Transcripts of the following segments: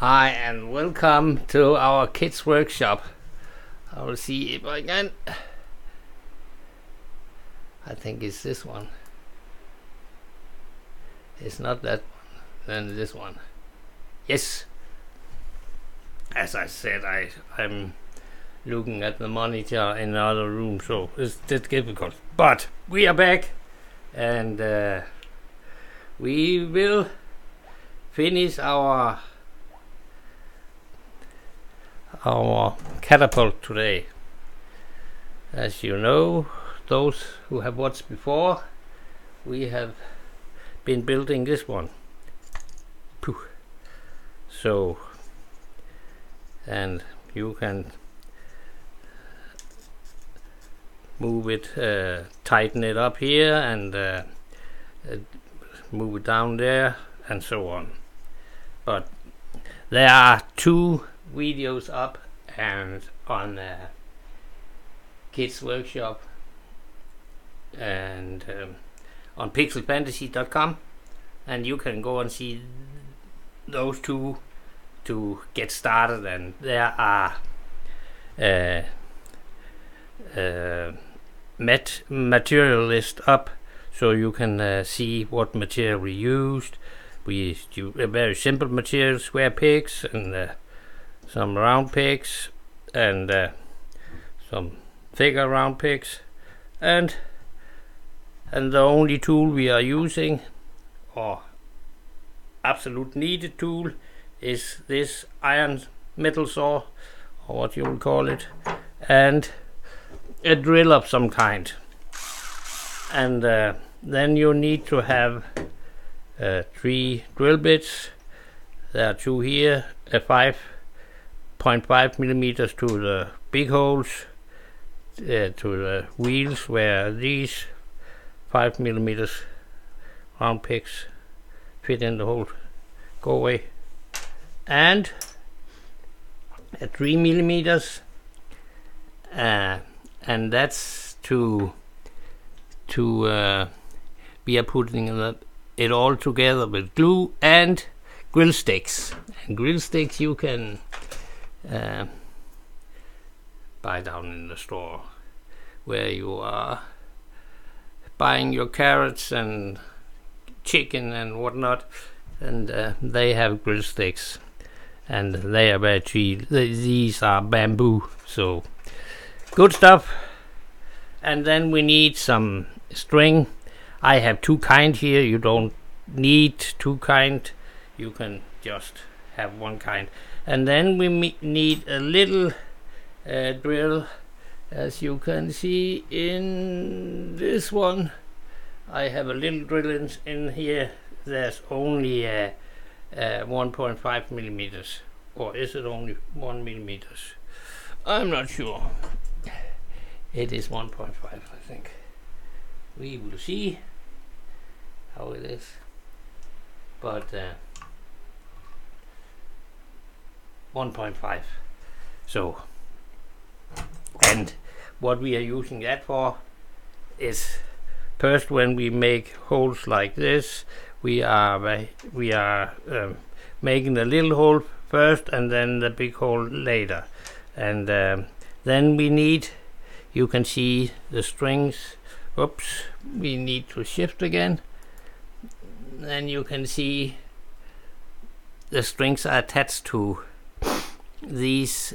Hi and welcome to our kids workshop. I will see if I can. I think it's this one. It's not that one, then this one. Yes. As I said, I'm looking at the monitor in another room, so it's difficult. But we are back, and we will finish our Catapult today. As you know, those who have watched before, we have been building this one. So, and you can move it, tighten it up here, and move it down there, and so on. But there are two videos up and on Kids Workshop and on Pixelfantasies.com, and you can go and see those two to get started. And there are material list up, so you can see what material we used. We used a very simple material, square pegs, and some round pegs, and some thicker round pegs, and the only tool we are using, or absolute needed tool, is this iron metal saw, or what you will call it, and a drill of some kind. And then you need to have 3 drill bits. There are 2 here, a 5.5 millimeters to the big holes, to the wheels where these 5 millimeters round pegs fit in the hole. Go away. And a 3 millimeters, and that's to we are putting it all together with glue and grill sticks. And grill sticks you can buy down in the store where you are buying your carrots and chicken and whatnot, and they have grill sticks, and they are very cheap. These are bamboo, so good stuff. And then we need some string. I have 2 kind here. You don't need 2 kind, you can just have 1 kind. And then we need a little drill, as you can see in this one. I have a little drill in here. There's only 1.5 millimeters, or is it only 1 millimeters? I'm not sure. It is 1.5, I think. We will see how it is. But 1.5. So, and what we are using that for is, first, when we make holes like this, we are making a little hole first and then the big hole later. And then we need, you can see the strings. Oops, we need to shift again. Then you can see the strings are attached to these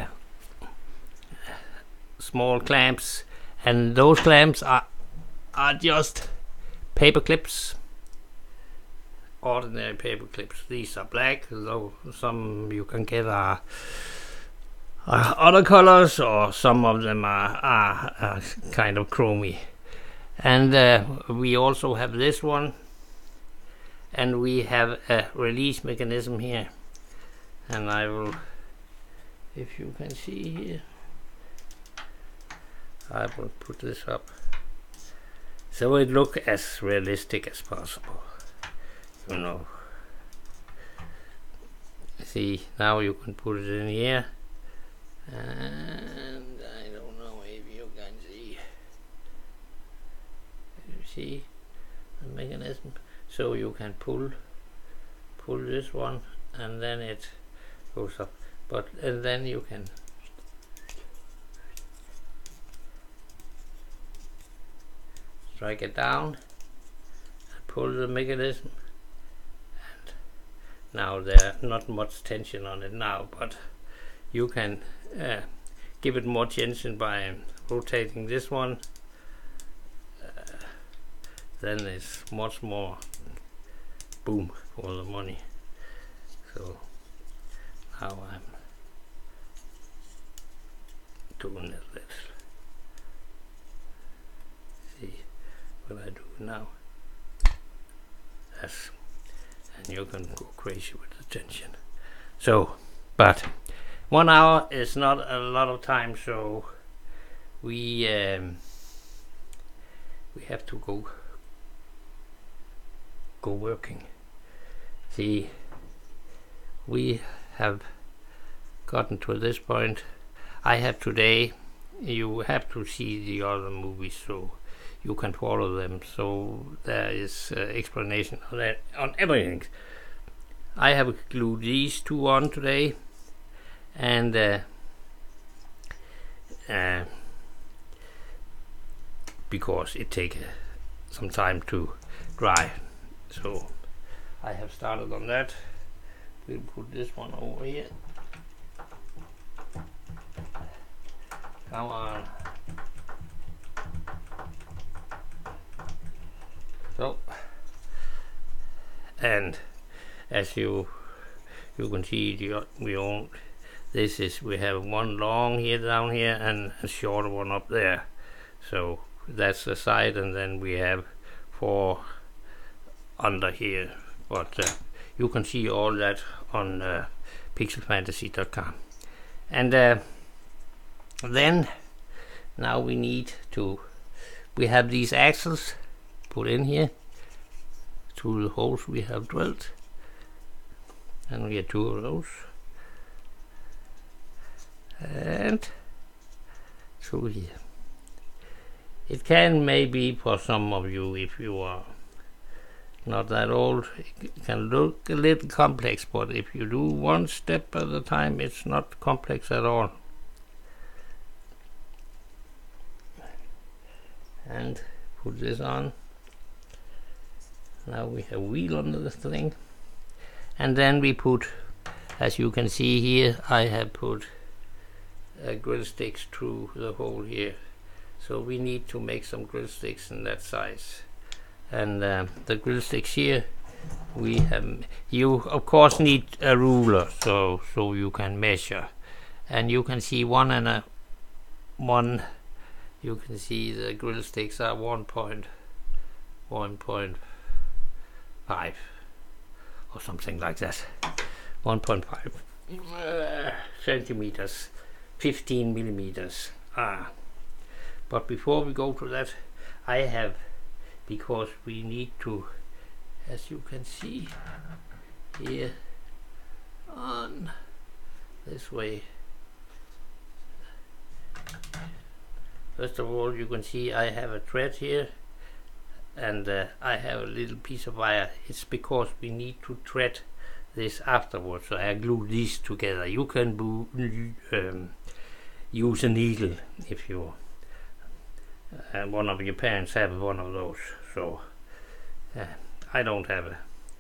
small clamps, and those clamps are just paper clips, ordinary paper clips. These are black, though some you can get are other colors, or some of them are kind of chromy. And we also have this one, and we have a release mechanism here, and I will, if you can see here, I will put this up so it looks as realistic as possible, you know. See, now you can put it in here, and I don't know if you can see. You see the mechanism? So you can pull this one, and then it goes up. But and then you can strike it down, pull the mechanism, and now there's not much tension on it now, but you can give it more tension by rotating this one. Then it's much more boom for the money. So now I'm doing it. Let's see what I do now. Yes, and you can go crazy with the tension. So, but 1 hour is not a lot of time, so we have to go working. See, we have gotten to this point. I have today, you have to see the other movies so you can follow them, so there is explanation on that, on everything. I have glued these two on today, and because it takes some time to dry, so I have started on that. We'll put this one over here. Come on. So, and as you can see, we have one long here down here and a shorter one up there. So that's the side, and then we have 4 under here. But you can see all that on pixelfantasies.com. And then now we have these axles put in here through the holes we have drilled, and we get 2 of those, and through here. It can maybe, for some of you, if you are not that old, it can look a little complex, but if you do one step at a time, it's not complex at all. And put this on. Now we have wheel under the thing, and then we put, as you can see here, I have put grill sticks through the hole here. So we need to make some grill sticks in that size. And the grill sticks here, we have, you of course need a ruler so you can measure, and you can see one, you can see the grill sticks are 1.5 or something like that. 1.5 centimeters, 15 millimeters. But before we go to that, I have, because we need to, as you can see here on this way, first of all you can see I have a thread here, and I have a little piece of wire. It's because we need to thread this afterwards, so I glue these together. You can use a needle if you one of your parents have one of those. So I don't have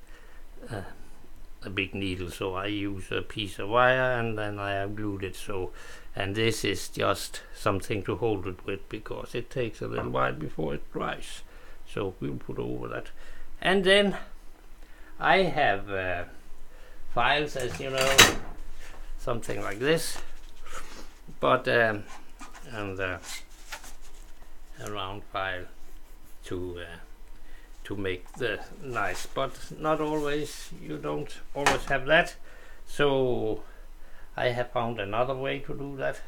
a big needle, so I use a piece of wire, and then I have glued it. So, and this is just something to hold it with, because it takes a little while before it dries. So we'll put over that, and then I have files, as you know, something like this, but and a round file to make the nice, but not always. You don't always have that, so I have found another way to do that,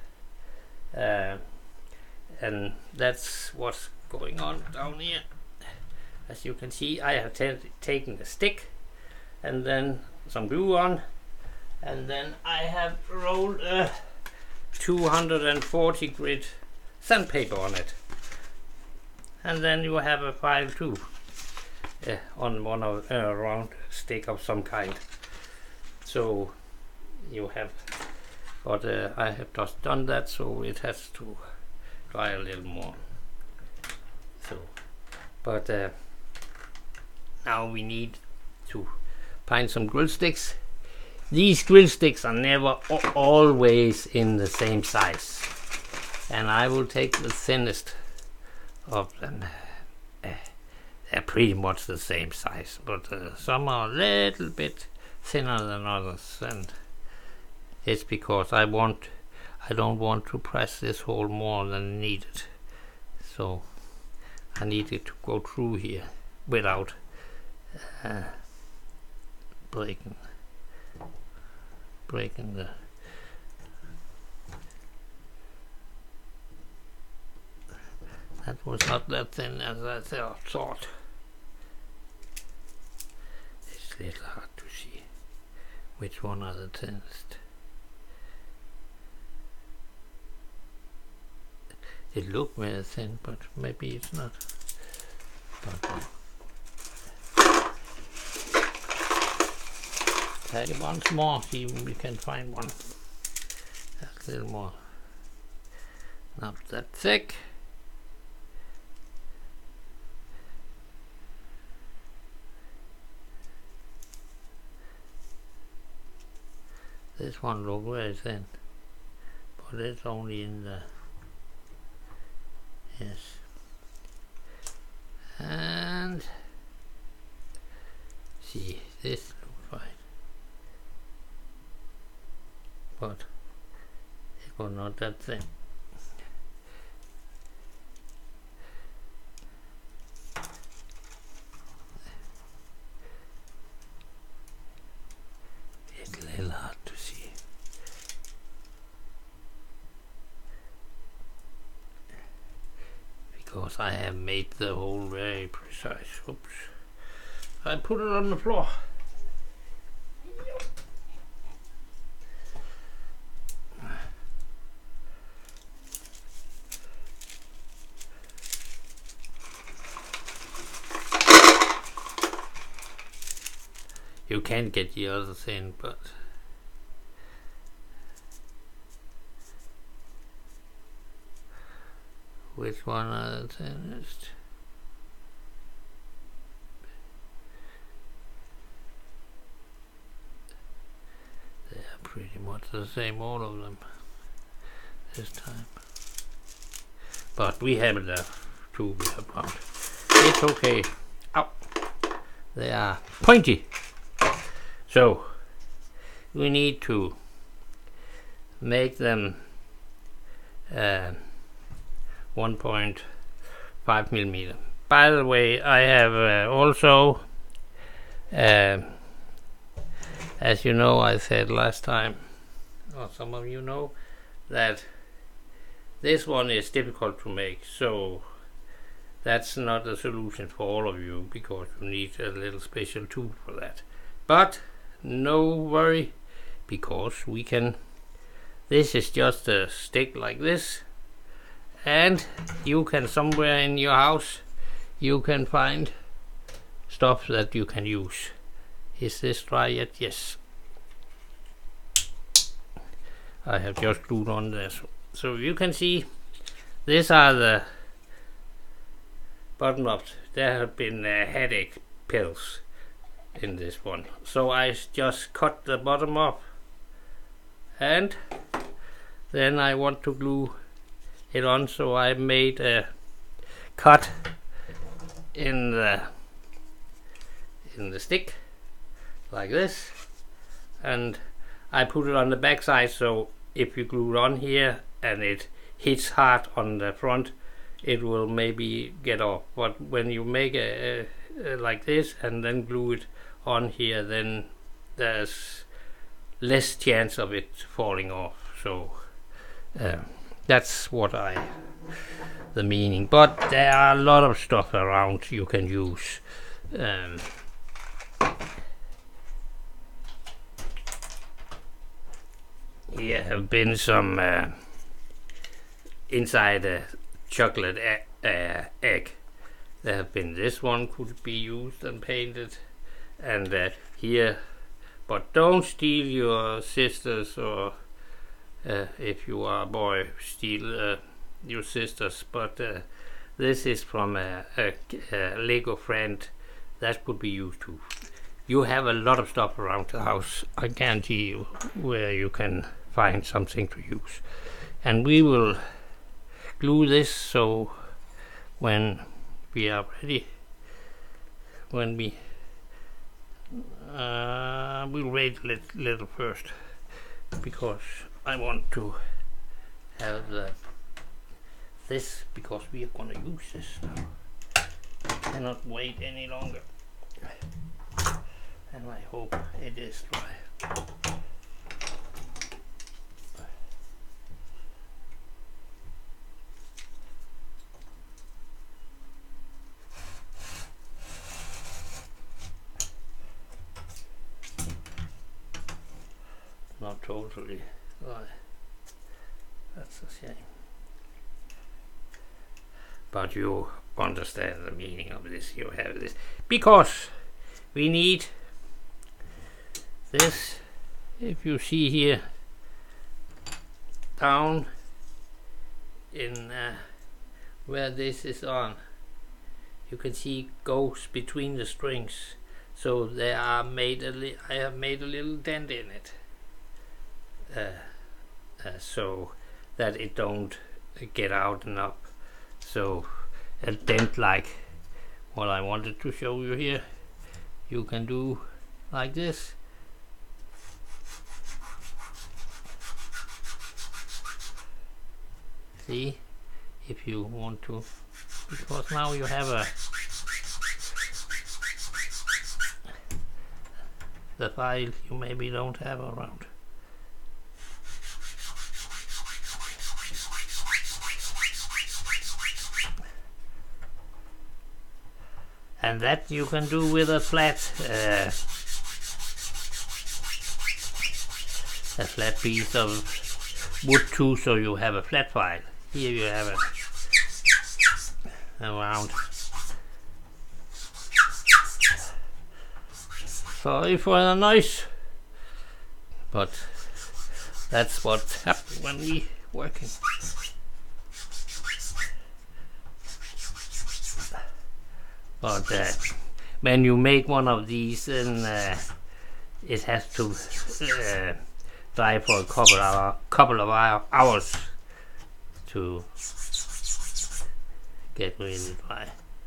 and that's what's going on down here. As you can see, I have taken the stick and then some glue on, and then I have rolled a 240 grit sandpaper on it, and then you have a file too, on one of a round stick of some kind. So you have, but I have just done that, so it has to dry a little more. So, but now we need to find some grill sticks. These grill sticks are never always in the same size, and I will take the thinnest of them. They're pretty much the same size, but some are a little bit thinner than others, and it's because I don't want to press this hole more than needed, so I need it to go through here without breaking the that was not that thin as I thought. It's a little hard to see which one are the thinnest. It looked very thin, but maybe it's not. But, try it once more, see if we can find one that's a little more, not that thick. This one looks very thin, but it's only in the, yes, and see, this looks fine, but it was not that thin. It's a little hard to see. Because I have made the hole very precise. Oops. I put it on the floor. You can get the others in, but which one are the thinnest? They are pretty much the same, all of them, this time. But we have enough to be about. It's okay. Ow! They are pointy. So we need to make them 1.5 millimeter. By the way, I have also, as you know, I said last time, or some of you know, that this one is difficult to make, so that's not a solution for all of you, because you need a little special tool for that. But no worry, because we can, this is just a stick like this, and you can somewhere in your house you can find stuff that you can use. Is this dry yet? Yes. I have just glued on this. So you can see these are the bottom ups. There have been headache pills in this one. So I just cut the bottom off, and then I want to glue it on, so I made a cut in the stick like this, and I put it on the back side, so if you glue it on here and it hits hard on the front, it will maybe get off. But when you make a like this and then glue it on here, then there's less chance of it falling off. So that's what the meaning. But there are a lot of stuff around you can use. Here have been some inside a chocolate egg. There have been, this one could be used and painted, and here but don't steal your sisters, or if you are a boy, steal your sisters. But this is from a Lego friend that could be used too. You have a lot of stuff around the house, I guarantee you, where you can find something to use. And we will glue this so when we are ready, when we we'll wait a little first, because I want to have this, because we are gonna use this now. I cannot wait any longer, and I hope it is dry. Not totally dry. That's a shame. But you understand the meaning of this. You have this because we need this. If you see here down in where this is on, you can see goes between the strings. So they are made I have made a little dent in it. So that it don't get out and up. So a dent like what I wanted to show you here, you can do like this. See, if you want to, because now you have the file you maybe don't have around. And that you can do with a flat piece of wood too, so you have a flat file. Here you have a round. Sorry for the noise, but that's what happens when we working. But when you make one of these, then it has to dry for a couple of hours to get really dry.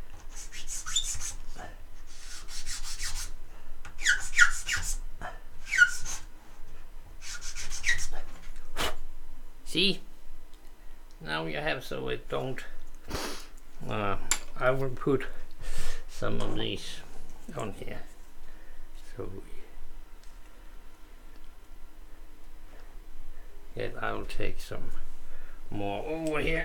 See, now you have, so it don't. I will put some of these on here, so I will take some more over here.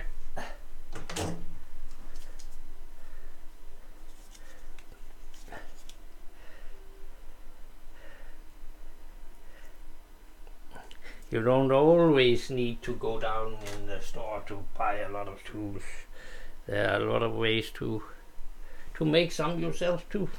You don't always need to go down in the store to buy a lot of tools. There are a lot of ways to make some yourself too.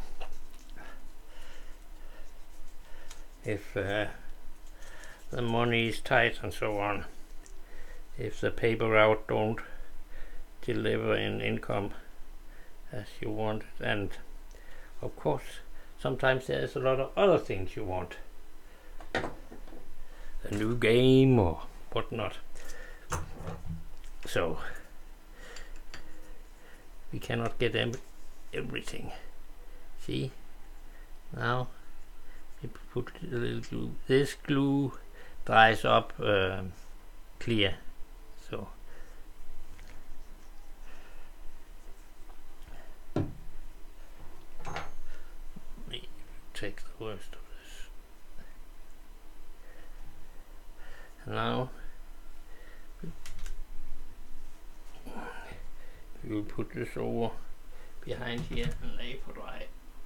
If the money is tight and so on, if the paper route don't deliver in income as you want, and of course sometimes there's a lot of other things you want, a new game or whatnot, so we cannot get everything. See, now we put a little glue. This glue dries up clear, so we take the worst of this. And now we'll put this over behind here and lay for dry.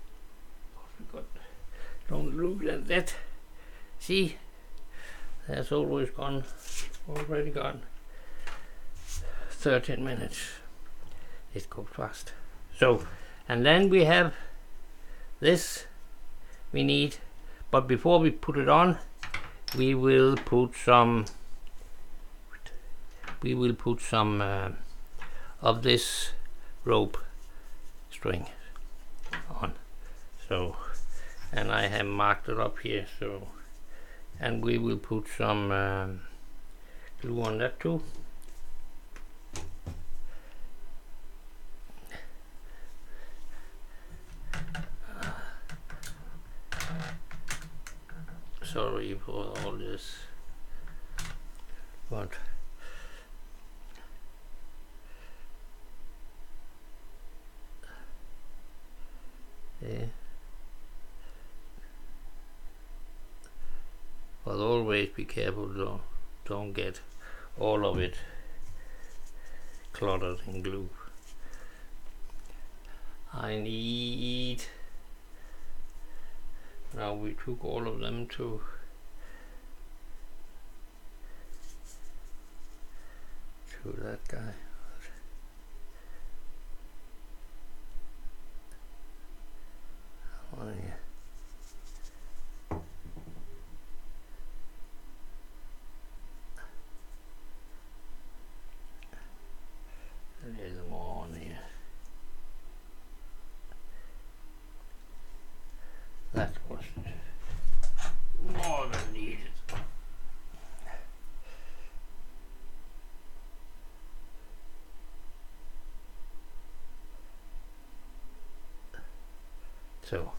Don't look at that. See, that's always gone, already gone. 13 minutes. It goes fast. So, and then we have this. We need but before we put it on, we will put some of this rope string on. So, and I have marked it up here, so, and we will put some glue on that too. Sorry for all this, but yeah. But always be careful though, don't get all of it cluttered in glue. I need, now we took all of them to that guy. Oh, yeah. There's more on here. That was more than needed. So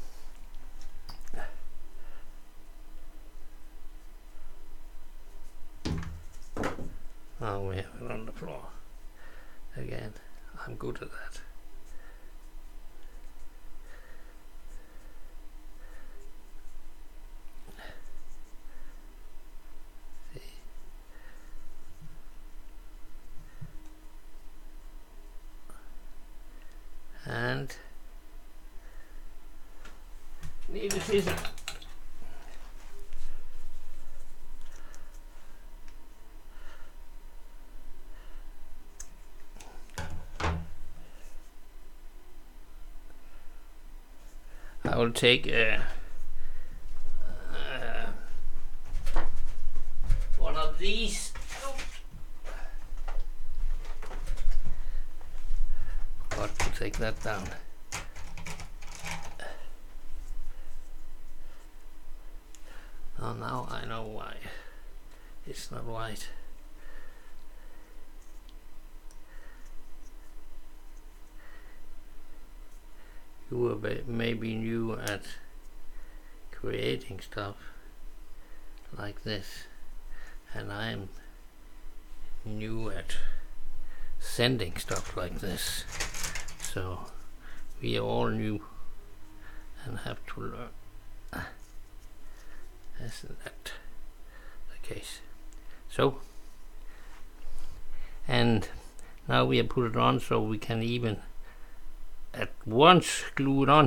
now we have it on the floor again. I'm good at that. See? And need a scissor. I will take one of these. Got to take that down. Oh, now I know why it's not white. You were maybe new at creating stuff like this, and I'm new at sending stuff like this. So we are all new and have to learn. Isn't that the case? So, and now we have put it on, so we can even at once glue it on,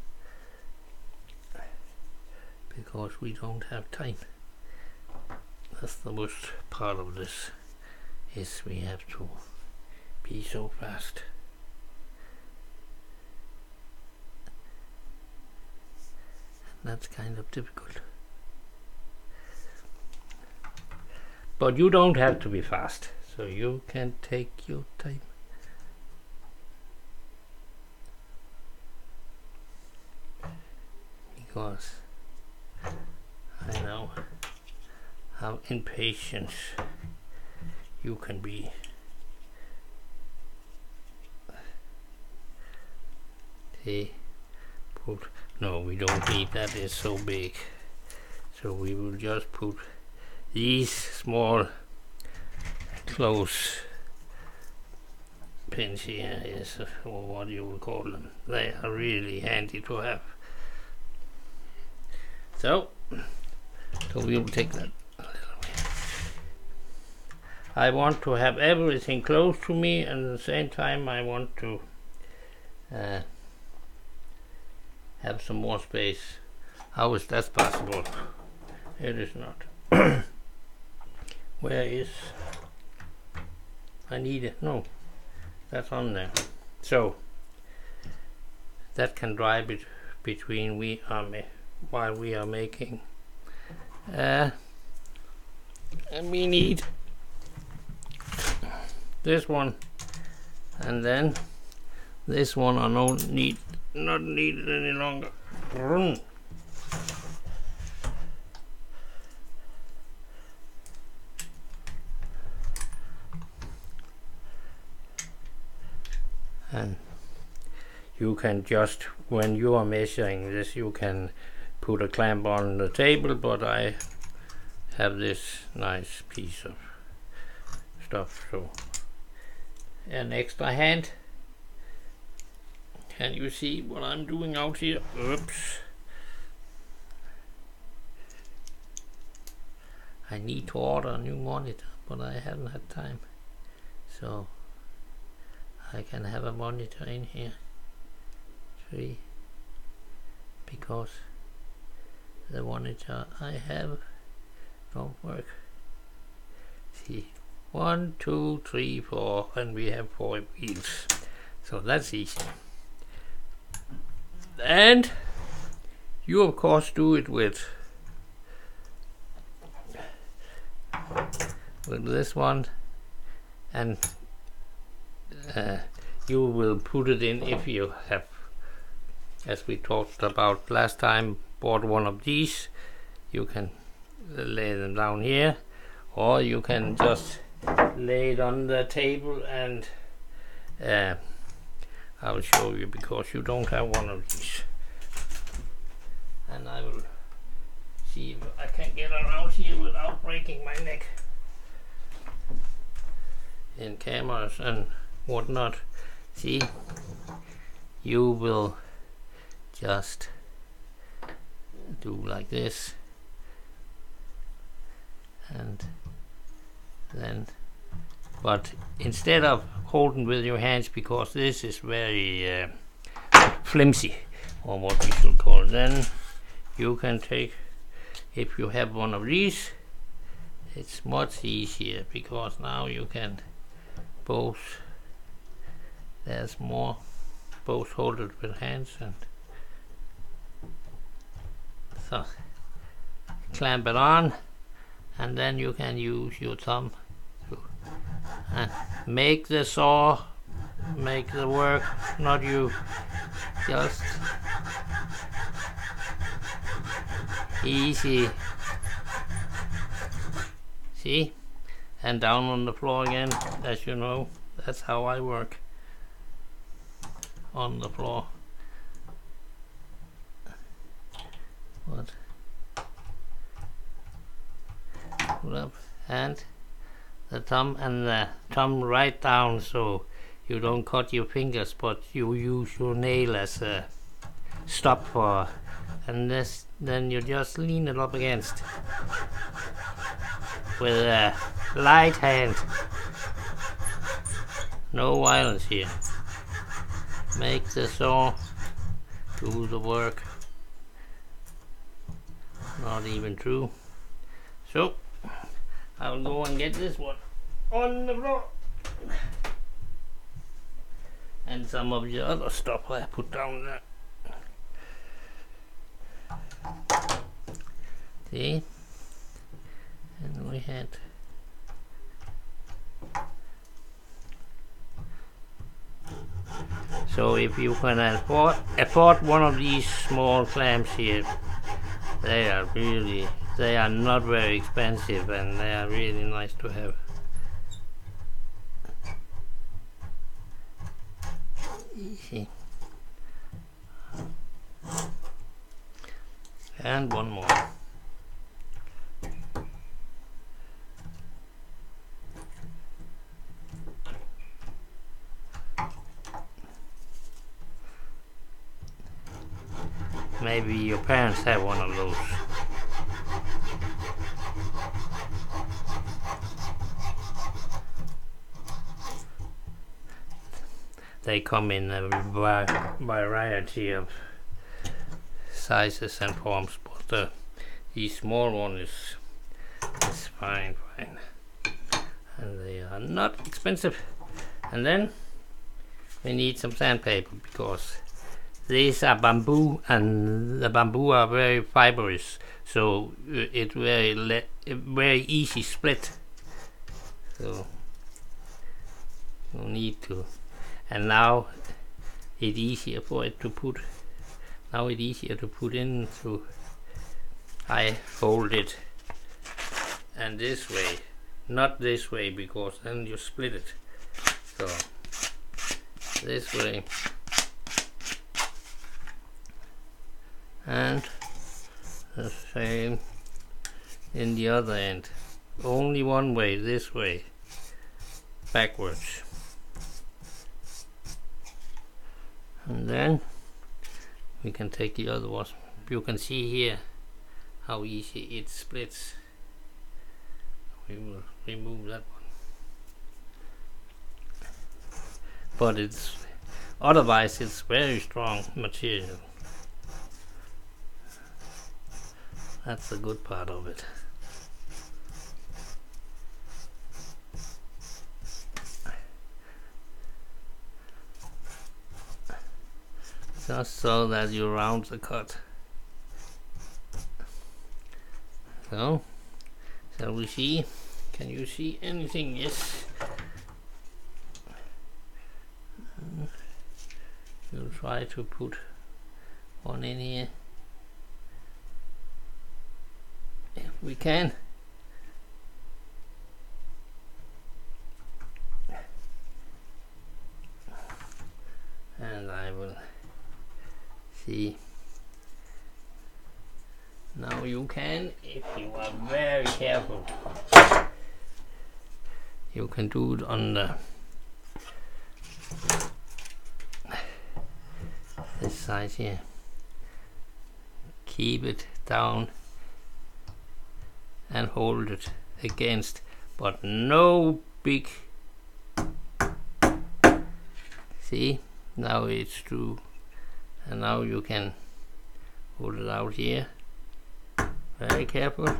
because we don't have time. That's the worst part of this, is we have to be so fast. And that's kind of difficult. But you don't have to be fast, so you can take your time. Because I know how impatient you can be. See, no, we don't need that, it's so big. So we will just put these small close pins here, is, or what you would call them. They are really handy to have. So we will take that a little bit. I want to have everything close to me, and at the same time I want to have some more space. How is that possible? It is not. Where is, I need it, no, that's on there. So that can drive it between while we are making. And we need this one, and then this one are not needed any longer. And you can just, when you are measuring this, you can put a clamp on the table, but I have this nice piece of stuff, so an extra hand. Can you see what I'm doing out here? Oops. I need to order a new monitor, but I haven't had time, so I can have a monitor in here. 3, because the monitor I have don't work. See, 1, 2, 3, 4, and we have 4 wheels, so that's easy. And you of course do it with this one, and you will put it in if you have, as we talked about last time, bought one of these. You can lay them down here, or you can just lay it on the table, and I will show you, because you don't have one of these. And I will see if I can get around here without breaking my neck in cameras and whatnot. See, you will just do like this, and then, but instead of holding with your hands, because this is very flimsy, or what we should call it, then you can take, if you have one of these, it's much easier, because now you can both, there's more, both hold it with hands, and so clamp it on, and then you can use your thumb to make the saw, make the work, not you, just easy. See, and down on the floor again, as you know, that's how I work, on the floor. What? Put up, and the thumb right down, so you don't cut your fingers, but you use your nail as a stop for, and this, then you just lean it up against with a light hand, no violence here. Make the saw do the work, not even true. So I'll go and get this one on the floor, and some of the other stuff I put down there. See, and we had so if you can afford one of these small clamps here, they are not very expensive, and they are really nice to have. Easy. And one more. Maybe your parents have one of those. They come in a variety of sizes and forms, but the small one is fine, and they are not expensive. And then we need some sandpaper, because these are bamboo, and the bamboo are very fibrous, so it's very easy split. So no need to. And now it's easier for it to put. Now it's easier to put into. I hold it, and this way, not this way, because then you split it. So this way, and the same in the other end. Only one way, this way, backwards. And then we can take the other one. You can see here how easy it splits. We will remove that one. But otherwise it's very strong material. That's the good part of it. Just so that you round the cut. So, shall we see? Can you see anything? Yes. We'll try to put one in here if we can. And I will see. Now you can, if you are very careful, you can do it on the this side here. Keep it down and hold it against, but no big. See, now it's through, and now you can hold it out here. Very careful.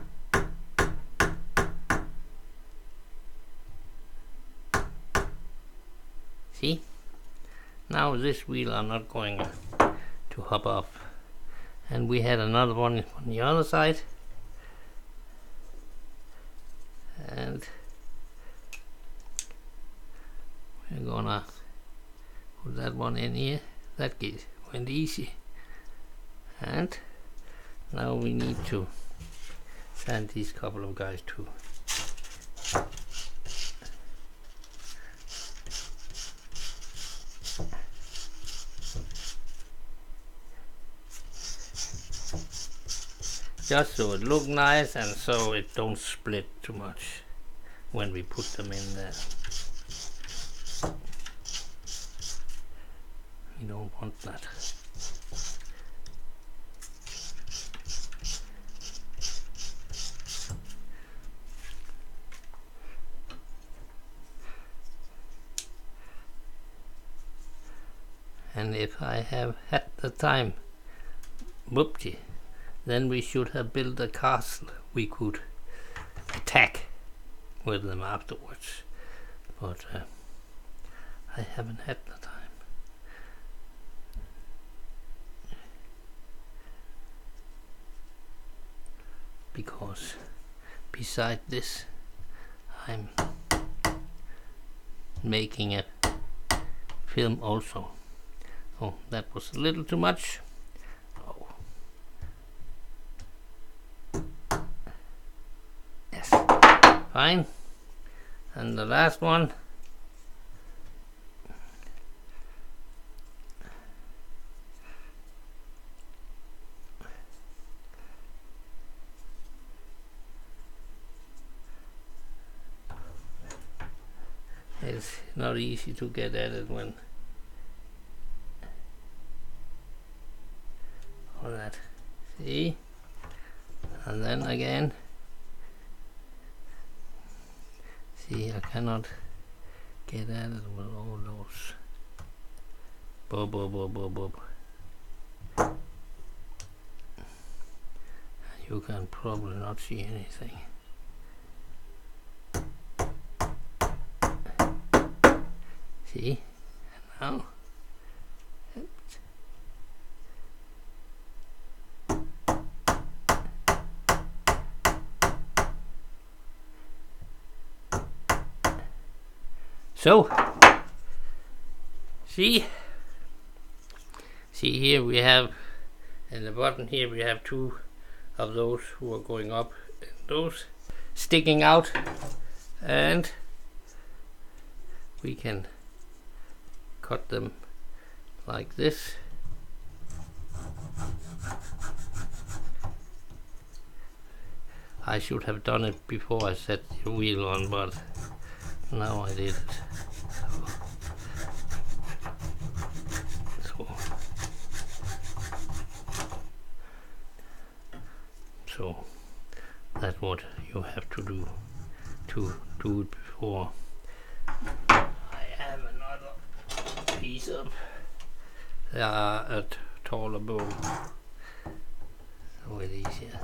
See? Now this wheel are not going to hop off. And we had another one on the other side. And we're gonna put that one in here. That went easy. And now we need to sand these couple of guys too. Just so it look nice and so it don't split too much when we put them in there. We don't want that. And if I have had the time, whoopty, then we should have built a castle we could attack with them afterwards. But I haven't had the time. Because beside this, I'm making a film also. Oh, that was a little too much. Oh. Yes, fine. And the last one. It's not easy to get at it when all that. See? And then again. See, I cannot get at it with all those. Bob, bob, bob, bob, bob. You can probably not see anything. See? And now. So see here we have, in the bottom here we have two of those who are going up, and those sticking out, and we can cut them like this. I should have done it before I set the wheel on, but now I did it. So that's what you have to do it before. I have another piece of a taller bow, so it is easier.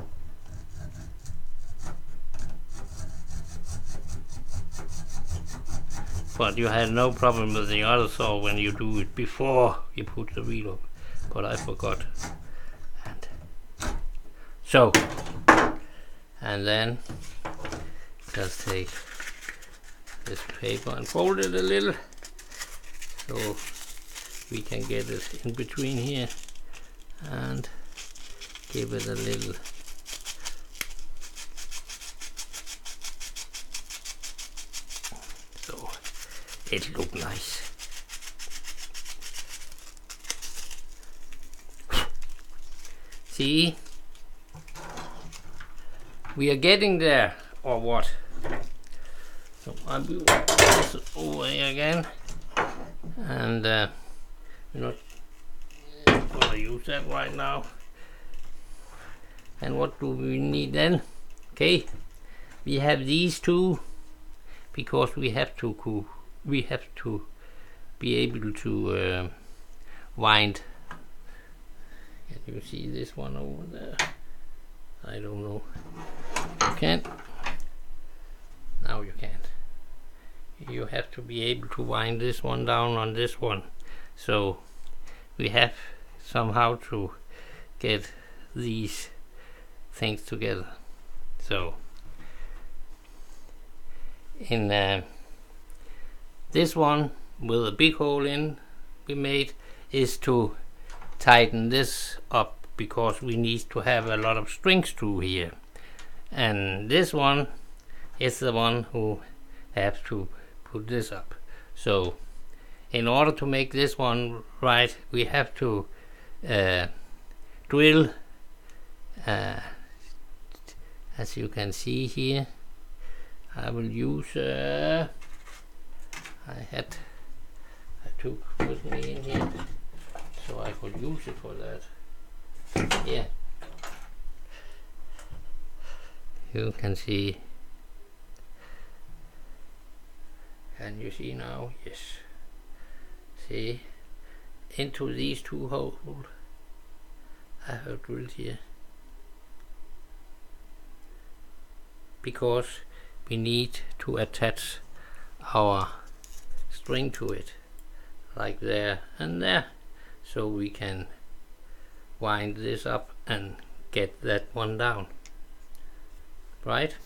But you had no problem with the other saw when you do it before you put the wheel up, but I forgot. And so, and then just take this paper and fold it a little so we can get it in between here and give it a little so it look nice. See, we are getting there, or what? So I will put this over here again, and we're not going to use that right now. And what do we need then? Okay, we have these two because we have to be able to wind. Can you see this one over there? I don't know. You can't. Now you can't. You have to be able to wind this one down on this one. So we have somehow to get these things together. So in this one with a big hole in we made is to tighten this up, because we need to have a lot of strings through here, and this one is the one who have to put this up. So in order to make this one right, we have to drill, as you can see here. I will use I took with me in here so I could use it for that. Yeah, you can see. Can you see now? Yes. See, into these two holes I have drilled here, because we need to attach our string to it, like there and there, so we can wind this up and get that one down, right?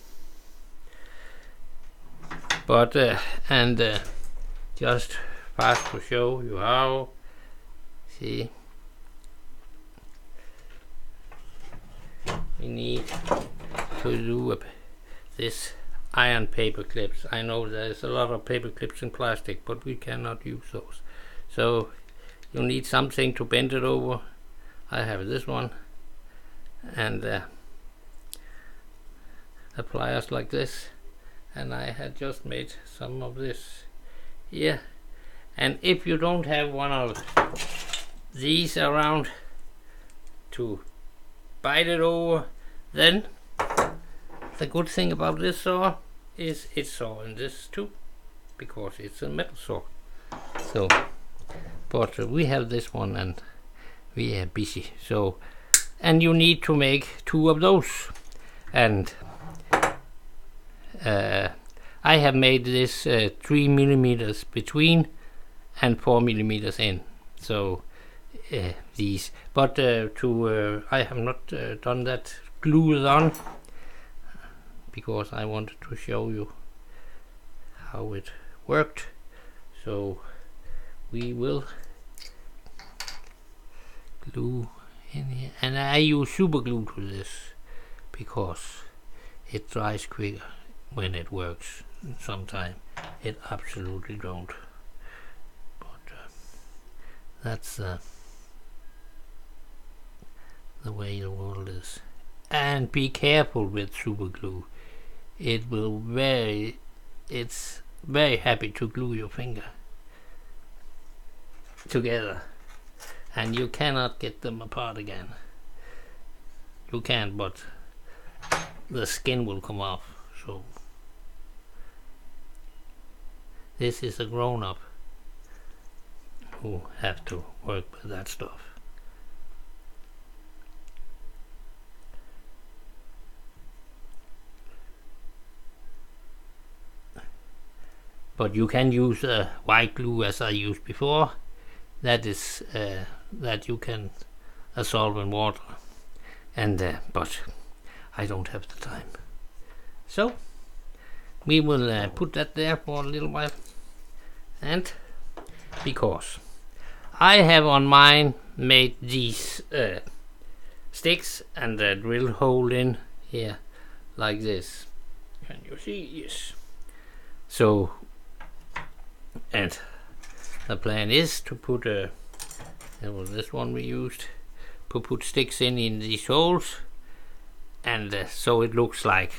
But just fast to show you how. See, we need to do this iron paper clips. I know there's a lot of paper clips in plastic, but we cannot use those. So you need something to bend it over. I have this one, and the pliers like this, and I had just made some of this here. And if you don't have one of these around to bite it over, then the good thing about this saw is it's sawing this too, because it's a metal saw. So, but we have this one and we are busy. So, and you need to make two of those, and I have made this 3 millimeters between and 4 millimeters in. So these, but I have not done that glued on, because I wanted to show you how it worked. So we will glue in here, and I use super glue to this because it dries quicker when it works. Sometimes it absolutely don't, but that's the way the world is. And be careful with super glue. It's very happy to glue your finger together, and you cannot get them apart again. You can, but the skin will come off. So this is a grown-up who have to work with that stuff. But you can use white glue as I used before. That is that you can dissolve in water, and but I don't have the time. So we will put that there for a little while, and because I have on mine made these sticks and a drill hole in here like this. Can you see? Yes. So, and the plan is to put that was this one we used, to put sticks in these holes, and so it looks like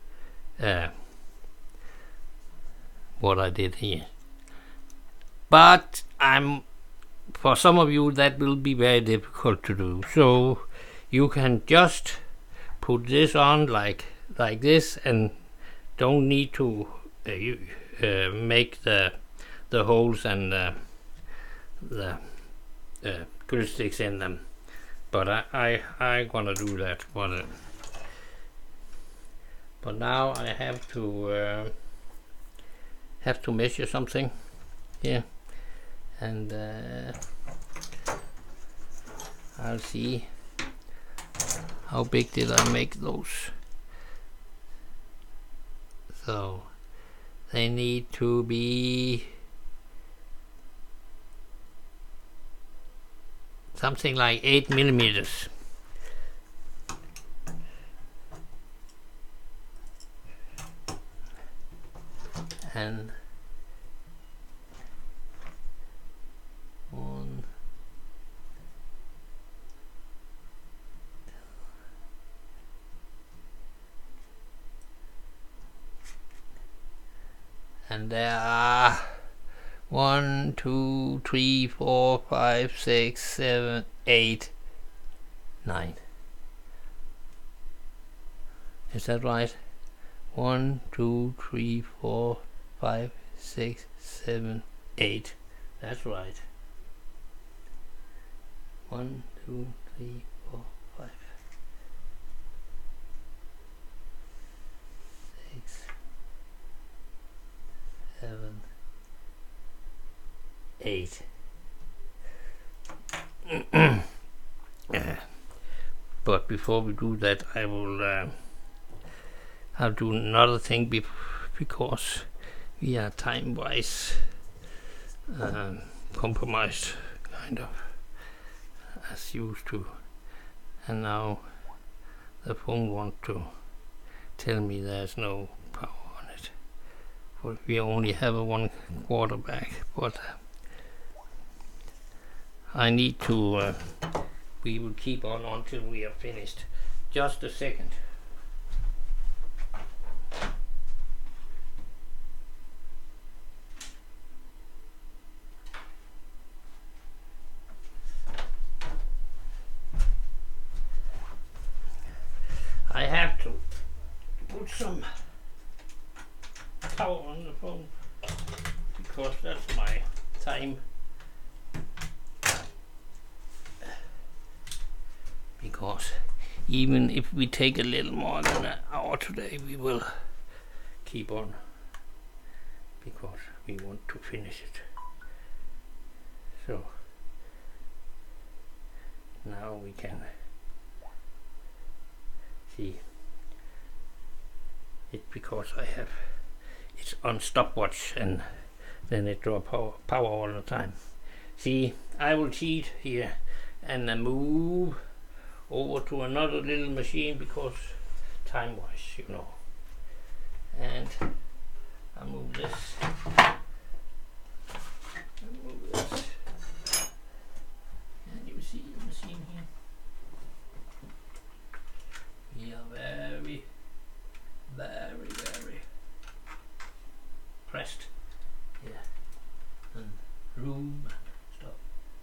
what I did here. But for some of you that will be very difficult to do, so you can just put this on like this, and don't need to make the holes and the glue sticks in them. But I gonna do that. But now I have to measure something here, and I'll see how big did I make those. So they need to be something like 8 millimeters. And one, and there are 1, 2, 3, 4, 5, 6, 7, 8, 9. Is that right? 1, 2, 3, 4, 5, 6, 7, 8. That's right. 1, 2, 3, 4, 5, 6, 7, 8. But before we do that, I will I'll do another thing because we are time-wise compromised, kind of, as used to, and now the phone wants to tell me there's no power on it. For we only have a 1/4 back, but I need to. We will keep on until we are finished. Just a second. I have to put some power on the phone because that's my time. Because even if we take a little more than an hour today, we will keep on because we want to finish it. So now we can see it because it's on stopwatch, and then it draws power all the time. See, I will cheat here and move over to another little machine because time-wise, you know. And I move this. And you see the machine here. We are very, very, very pressed here. And room and stuff.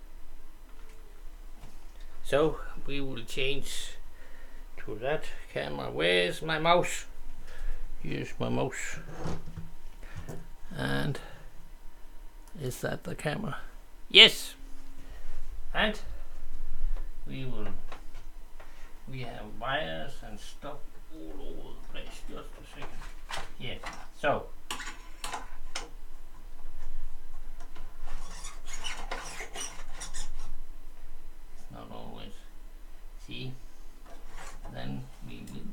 So we will change to that camera. Where's my mouse? Here's my mouse. And is that the camera? Yes. And we have wires and stuff all over the place. Just a second. Here. So not always. See? Then we will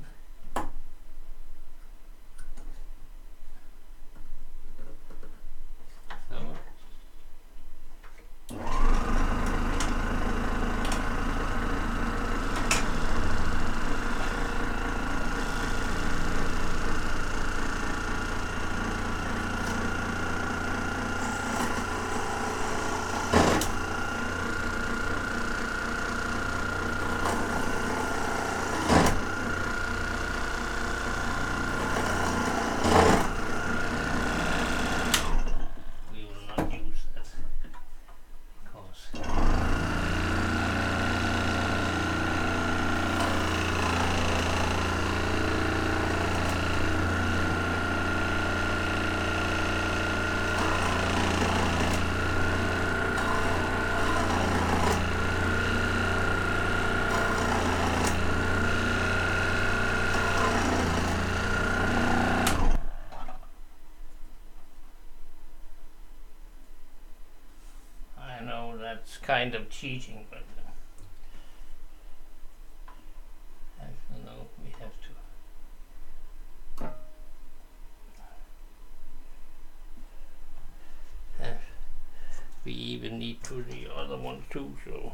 that's kind of cheating, but actually no, we have to. We even need to the other one too, so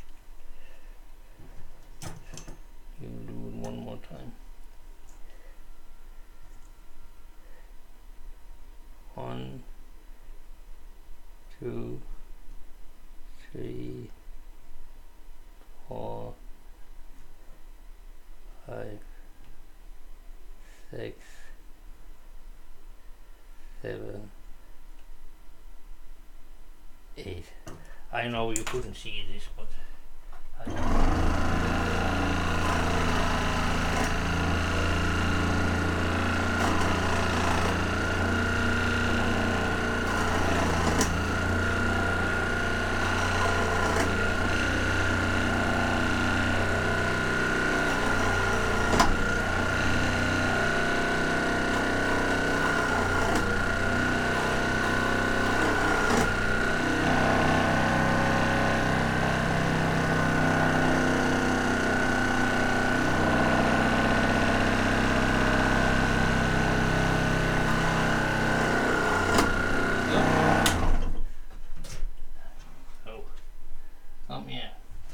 you will do it one more time. 1, 2, 3, 4, 5, 6, 7, 8. I know you couldn't see this, but come here.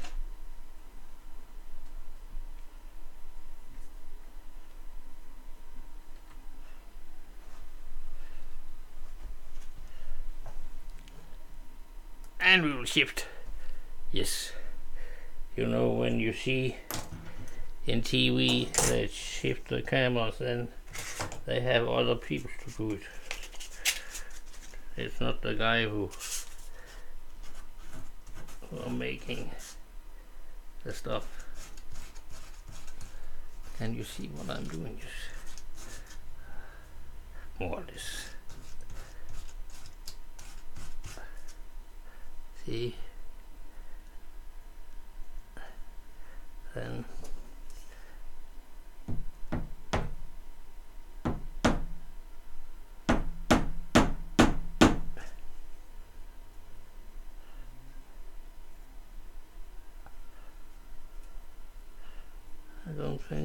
And we will shift. Yes. You know, when you see in TV they shift the cameras, then they have other people to do it. It's not the guy who are making the stuff. Can you see what I'm doing? More or less. See? Then I don't think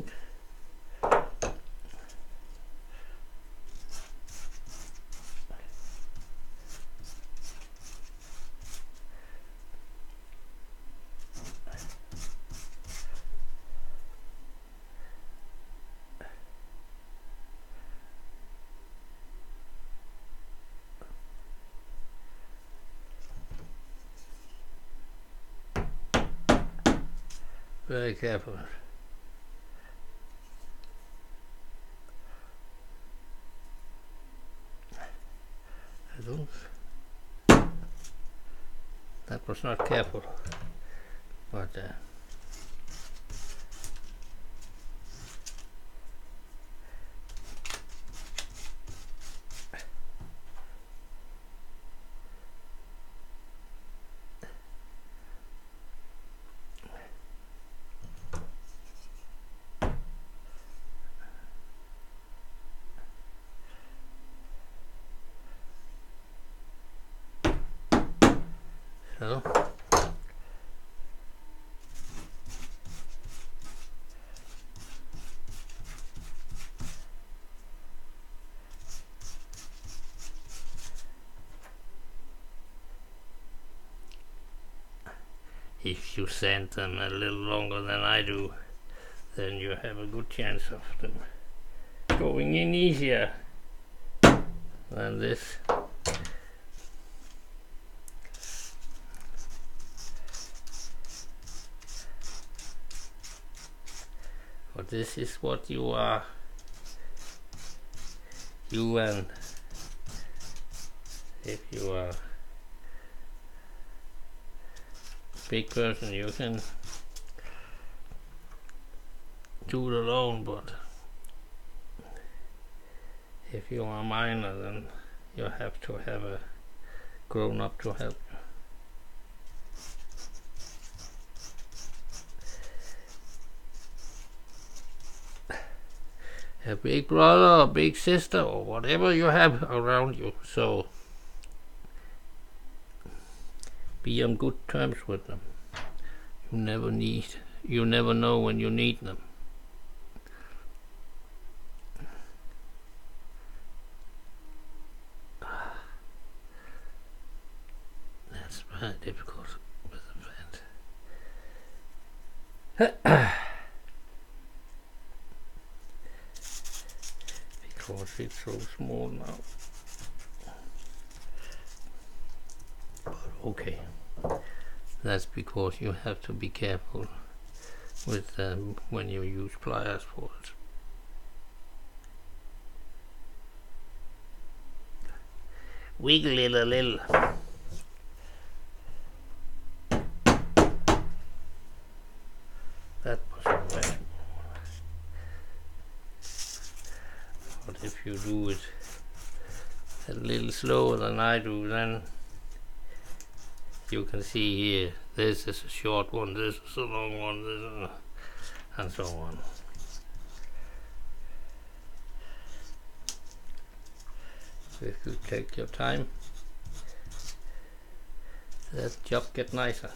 Very careful. I don't. That was not careful, but so. If you sand them a little longer than I do, then you have a good chance of them going in easier than this. But this is what you are. You and if you are big person, you can do it alone, but if you are minor, then you have to have a grown up to help you. A big brother or big sister or whatever you have around you, so be on good terms with them. You never know when you need them. That's very difficult with a fan. Because it's so small now. But okay. That's because you have to be careful with them when you use pliers for it. Wiggle it a little. That was a bad. But if you do it a little slower than I do, then you can see here, this is a short one, this is a long one, this is and so on. So if you take your time, that job gets nicer.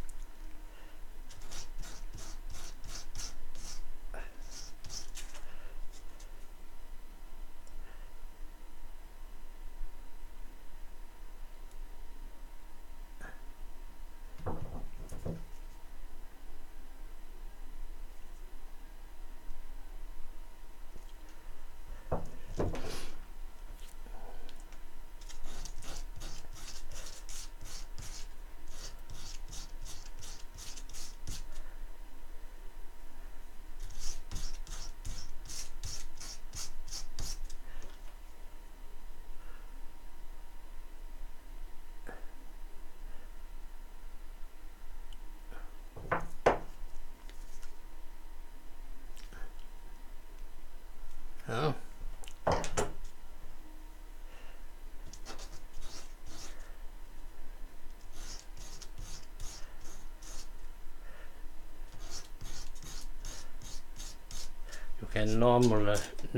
Oh. You can normally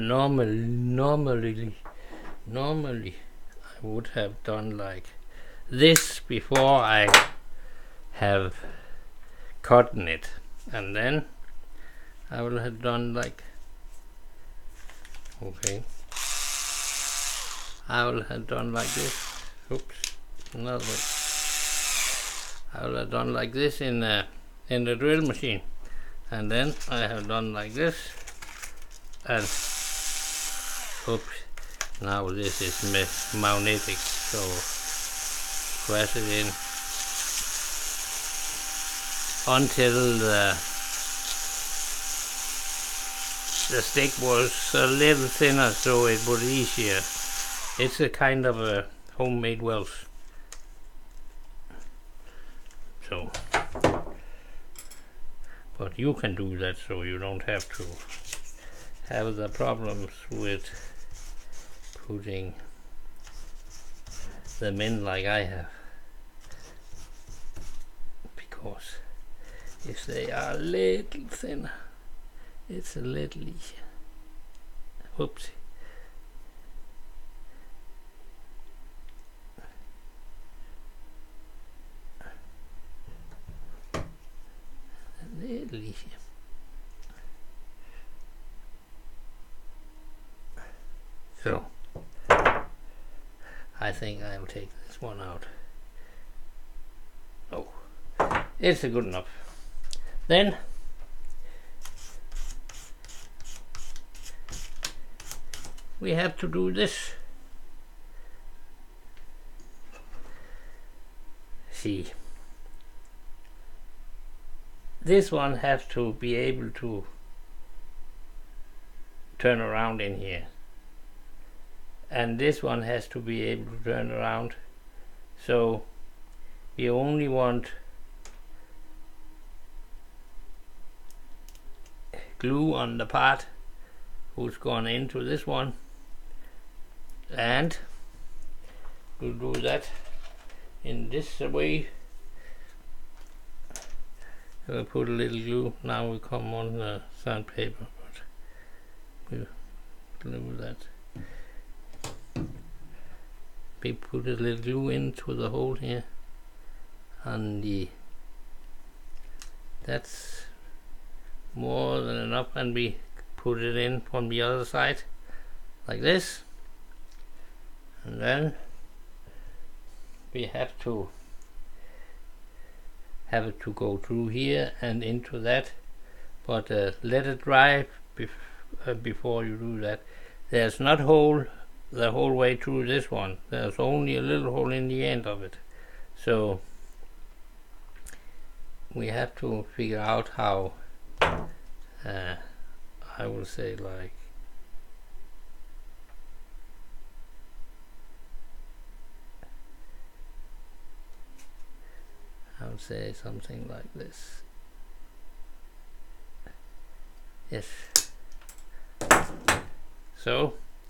I would have done like this before I have cut it, and then I will have done like, okay, I will have done like this. Oops, another one. I will have done like this in the drill machine, and then I have done like this, and oops, now this is magnetic, so press it in until the the stick was a little thinner, so it was easier. It's a kind of a homemade weld. So, but you can do that, so you don't have to have the problems with putting them in like I have, because if they are a little thinner, it's a little easier. Whoopsie. A little easier. So, I think I will take this one out. Oh, it's good enough. Then we have to do this. See, this one has to be able to turn around in here, and this one has to be able to turn around. So we only want glue on the part who's gone into this one, and we'll do that in this way. We'll put a little glue. Now we come on the sandpaper, but we'll glue that. We put a little glue into the hole here, and that's more than enough, and we put it in from the other side like this, and then we have to have it to go through here and into that, but let it dry before you do that. There's not hole the whole way through this one, there's only a little hole in the end of it, so we have to figure out how I will say, like, I would say something like this. Yes. So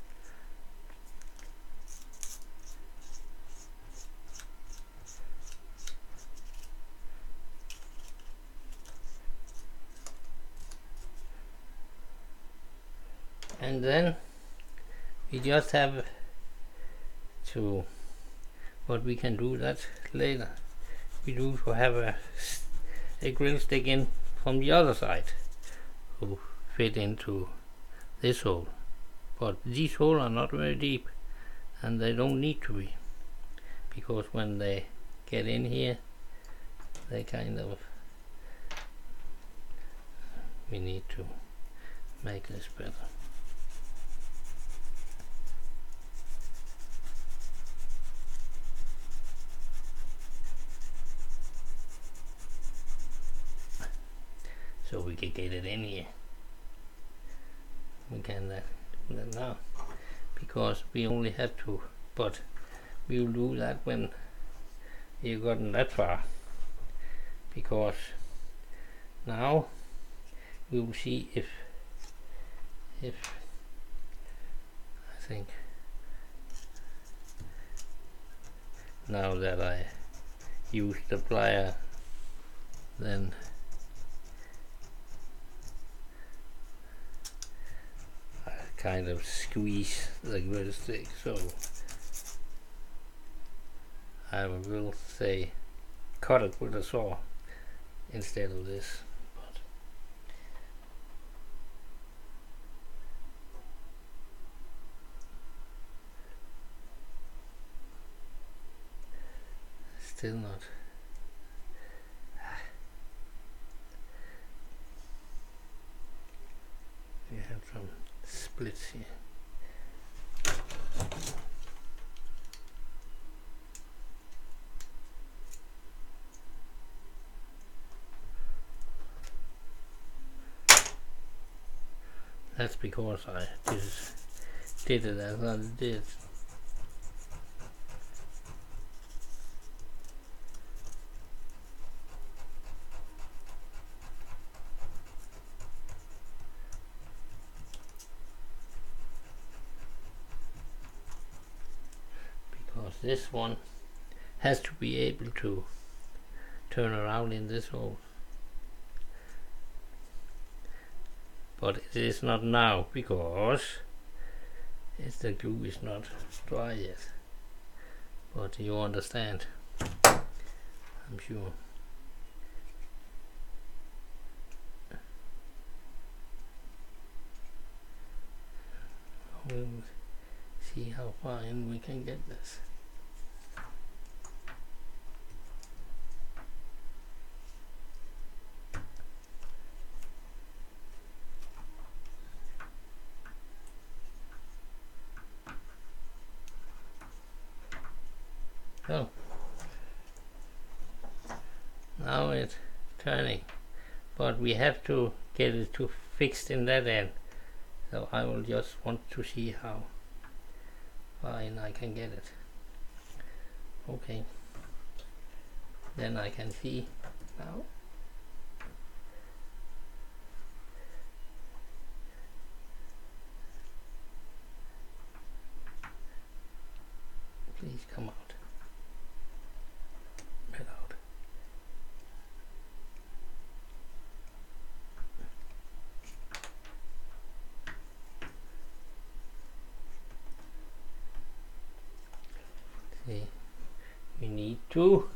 and then we just have to, what we can do that later, we do to have a grill stick in from the other side to fit into this hole, but these holes are not very deep and they don't need to be, because when they get in here they kind of, we need to make this better. So we can get it in here. We can do that now, because we only have to, but we will do that when you've gotten that far, because now we will see if I think now that I use the plier, then I kind of squeeze the grill stick, so I will say cut it with a saw instead of this. But still not. We have some splits here. That's because I did it as I did. Because this one has to be able to turn around in this hole. But it is not now because the glue is not dry yet. But you understand, I'm sure. We'll see how far in we can get this. So now it's turning, but we have to get it to fixed in that end. So I will just want to see how far in I can get it. Okay, then I can see now. Please come out. Get out. See, we need to.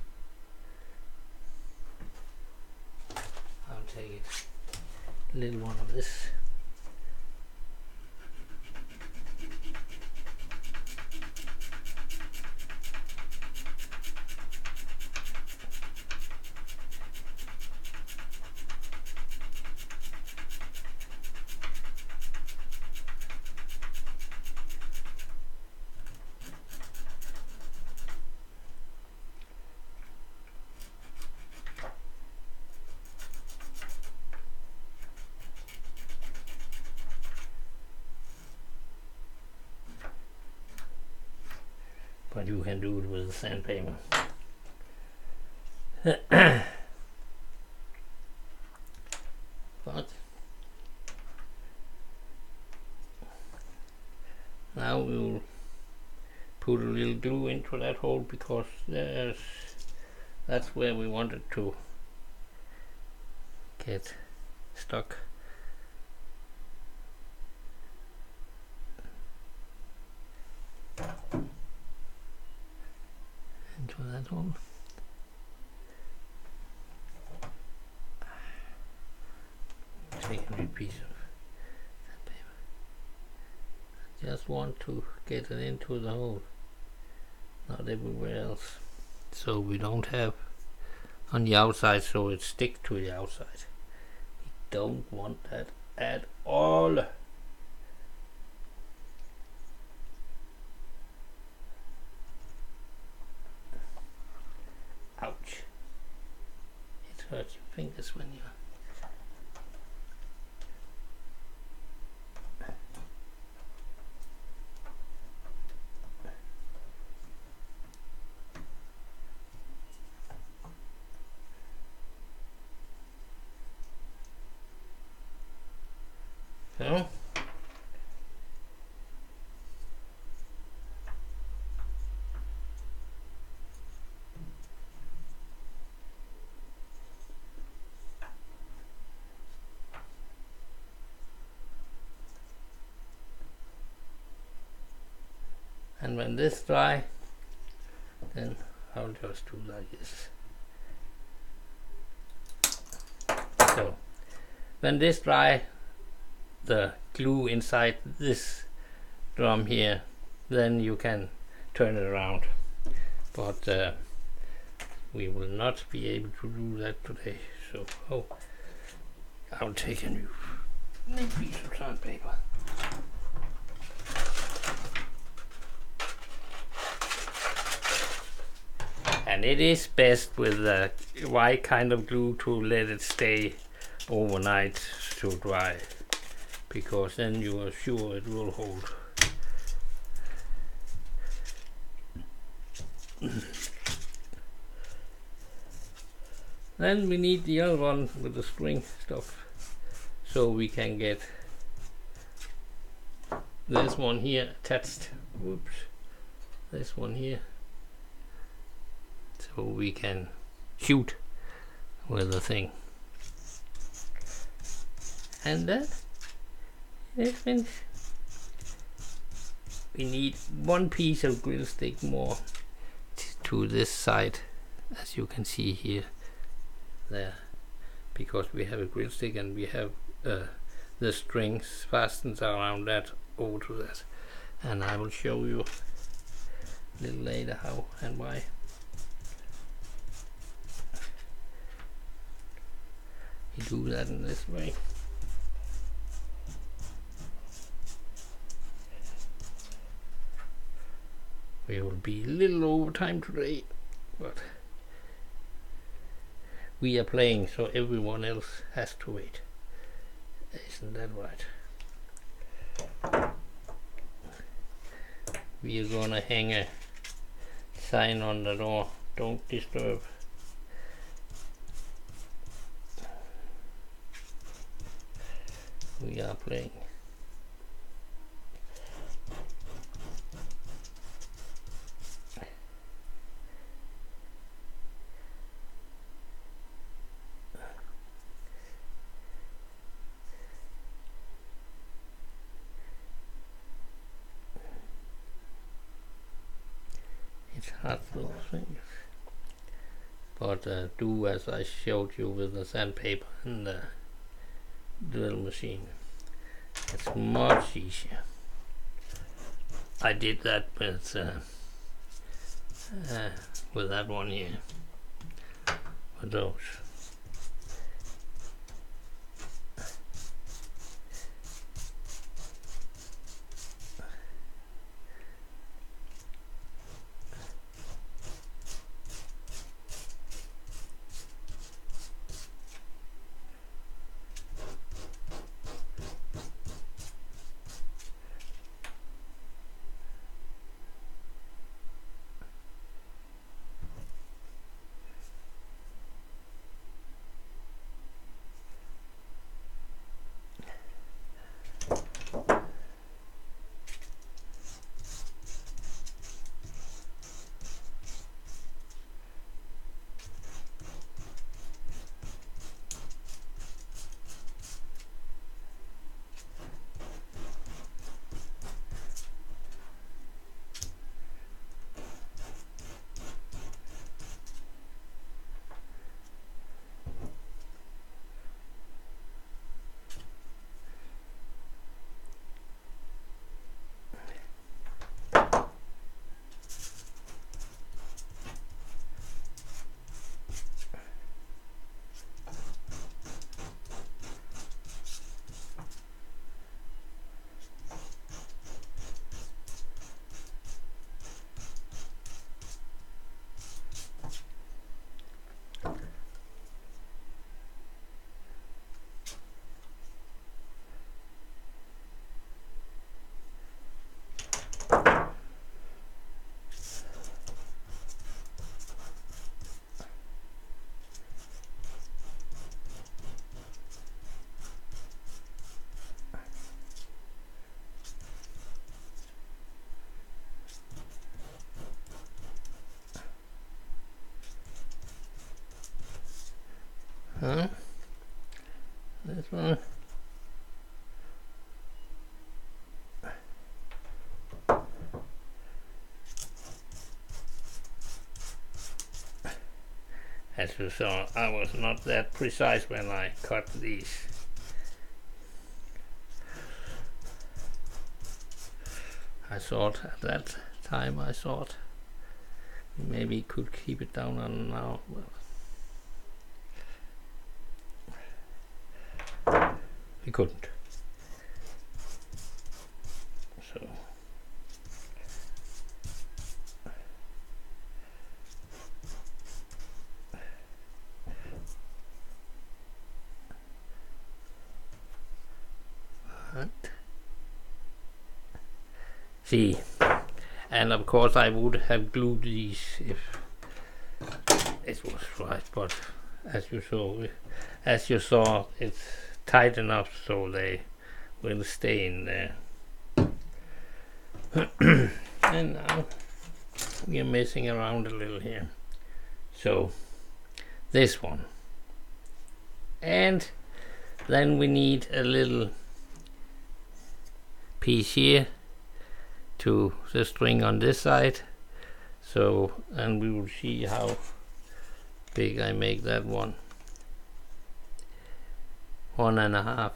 I'll take it. A little one of this. But you can do it with a sandpaper. But now we'll put a little glue into that hole because that's where we want it to get stuck. Into that hole. Take a new piece of sandpaper. I just want to get it into the hole, not everywhere else, so we don't have on the outside, so it sticks to the outside. We don't want that at all. Ouch. It hurts your fingers when you so. And when this dry, then I'll just do like this. So when this dry, the glue inside this drum here, then you can turn it around. But we will not be able to do that today. So I'll take a new piece of sandpaper. And it is best with the white kind of glue to let it stay overnight to dry, because then you are sure it will hold. Then we need the other one with the string stuff, so we can get this one here attached. Whoops, this one here, so we can shoot with the thing. And then it's finished. We need one piece of grill stick more to this side, as you can see here, there, because we have a grill stick and we have the strings fastened around that over to that, and I will show you a little later how and why. We do that in this way. We will be a little over time today, but we are playing, so everyone else has to wait. Isn't that right? We are gonna hang a sign on the door, don't disturb. We are playing. It's hard those things, but do as I showed you with the sandpaper and the drill machine. It's much easier. I did that with that one here, with those. Huh? This one. As you saw, I was not that precise when I cut these. I thought at that time, I thought maybe could keep it down on now. Well, we couldn't. So See, and of course I would have glued these if it was right, but as you saw, it's tight enough so they will stay in there. And now we are messing around a little here. So this one, and then we need a little piece here to the string on this side. So, and we will see how big I make that one. 1.5.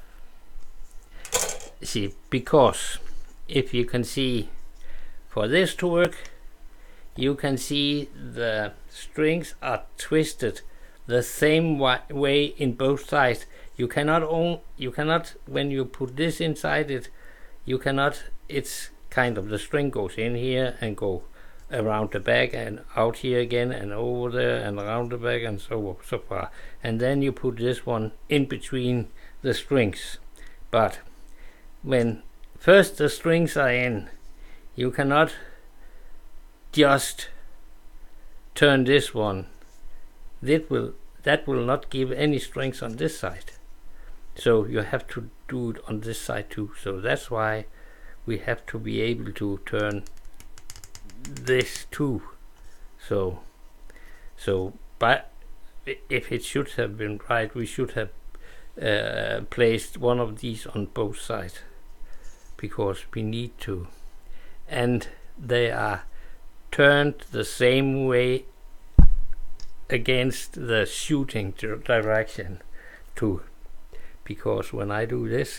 See, because if you can see, for this to work, you can see the strings are twisted the same way in both sides. You cannot when you put this inside it, you cannot, it's kind of the string goes in here and go around the back and out here again and over there and around the back and so far, and then you put this one in between the strings. But when first the strings are in, you cannot just turn this one. That will not give any strings on this side, so you have to do it on this side too. So that's why we have to be able to turn this too. So but if it should have been right, we should have placed one of these on both sides, because we need to, and they are turned the same way against the shooting direction too, because when I do this,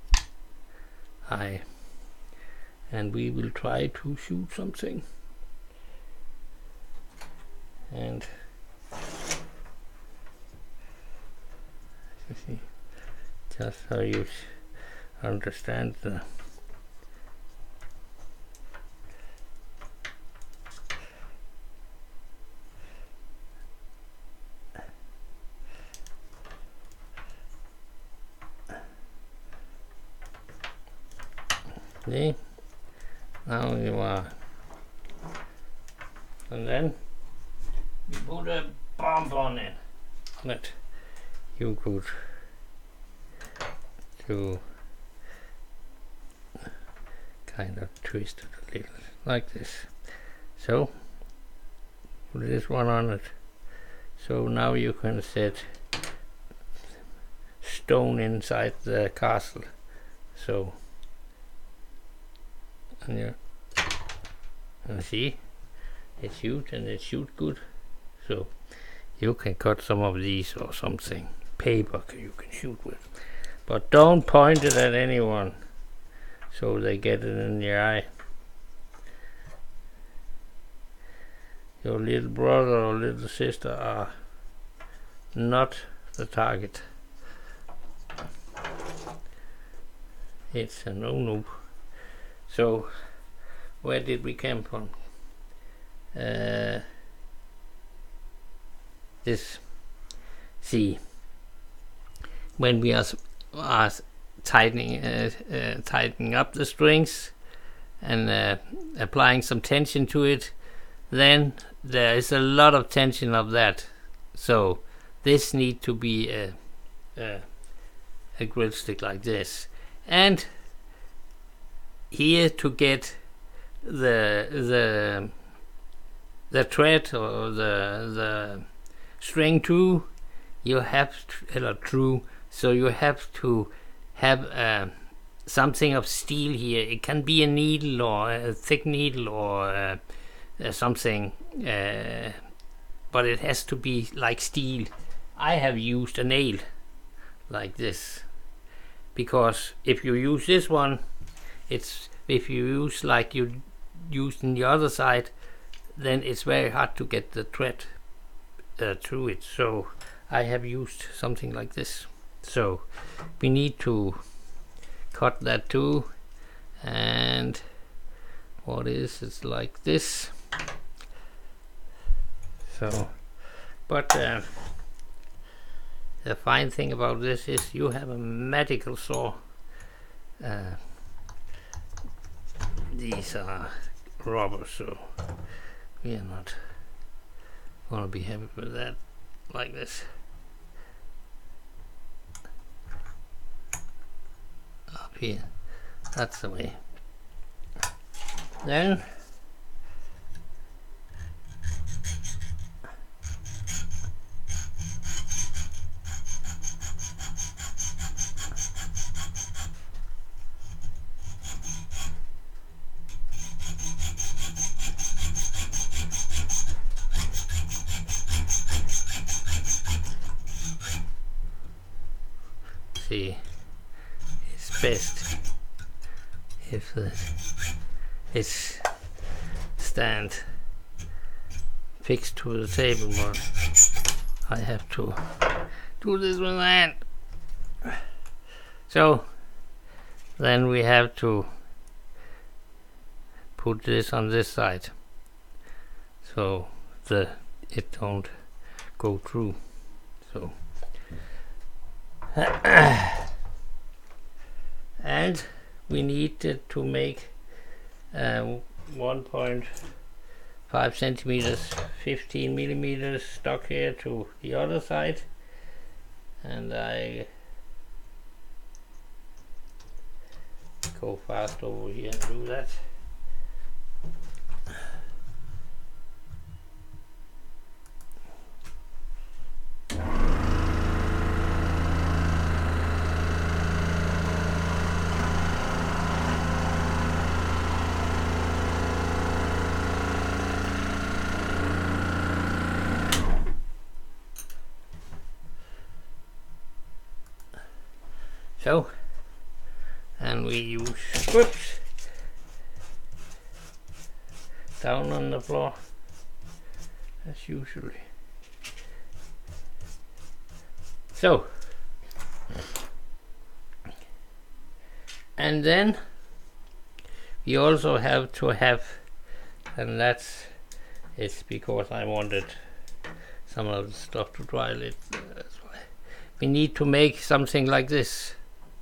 and we will try to shoot something, and you see, just so you understand the see. Now you are, and then you put a bomb on it. You could do kind of twist it a little like this. So put this one on it. So now you can set stone inside the castle. So. And see, it shoots good. So you can cut some of these or something. Paper you can shoot with, but don't point it at anyone, so they get it in the eye. Your little brother or little sister are not the target. It's a no-no. So where did we come from? This. See, when we are tightening up the strings and applying some tension to it, then there is a lot of tension of that. So this need to be a grill stick like this, and here to get the thread or the string too, you have so you have to have something of steel here. It can be a needle or a thick needle or something, but it has to be like steel. I have used a nail like this, because if you use this one, if you use like you used in the other side, then it's very hard to get the thread through it. So I have used something like this. So we need to cut that too, and it's like this. So, but the fine thing about this is you have a medical saw. these are rubber, so we are not gonna be happy with that. Like this. Up here. That's the way. Then see, it's best if it's stand fixed to the table, but I have to do this with my hand. So then we have to put this on this side so it don't go through. So and we need to make 1.5 centimeters 15 millimeters stock here to the other side, and I go fast over here and do that. So, and we use whoops down on the floor as usually. So, and then we also have to have, and it's because I wanted some of the stuff to dry a little. That's why we need to make something like this.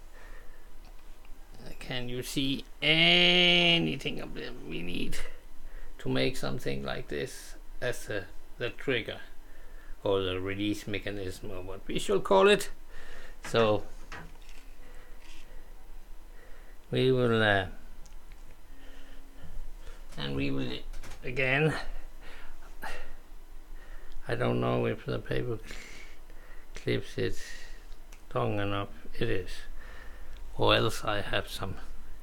Can you see anything up there? We need to make something like this as the trigger or the release mechanism, or what we should call it. So we will and we will again, I don't know if the paper clips it long enough. It is, or else I have some.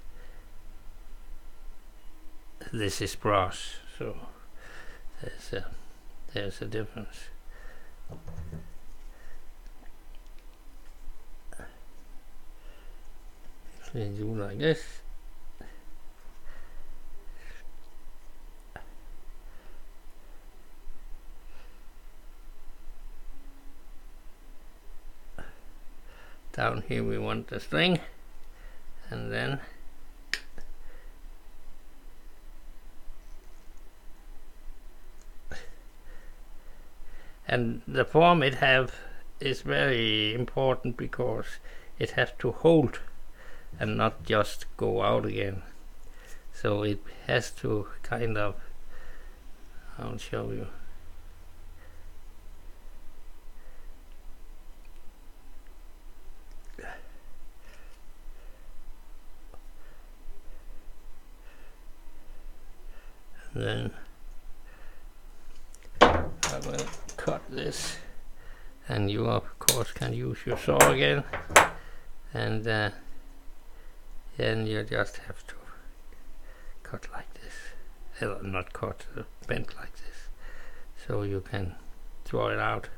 This is brass, so there's a difference. If we do like this, down here we want the string, and then and the form it have is very important because it has to hold and not just go out again. So it has to kind of, I'll show you. And then I will cut this, and you of course can use your saw again, and then you just have to cut like this, not cut, bend like this, so you can draw it out.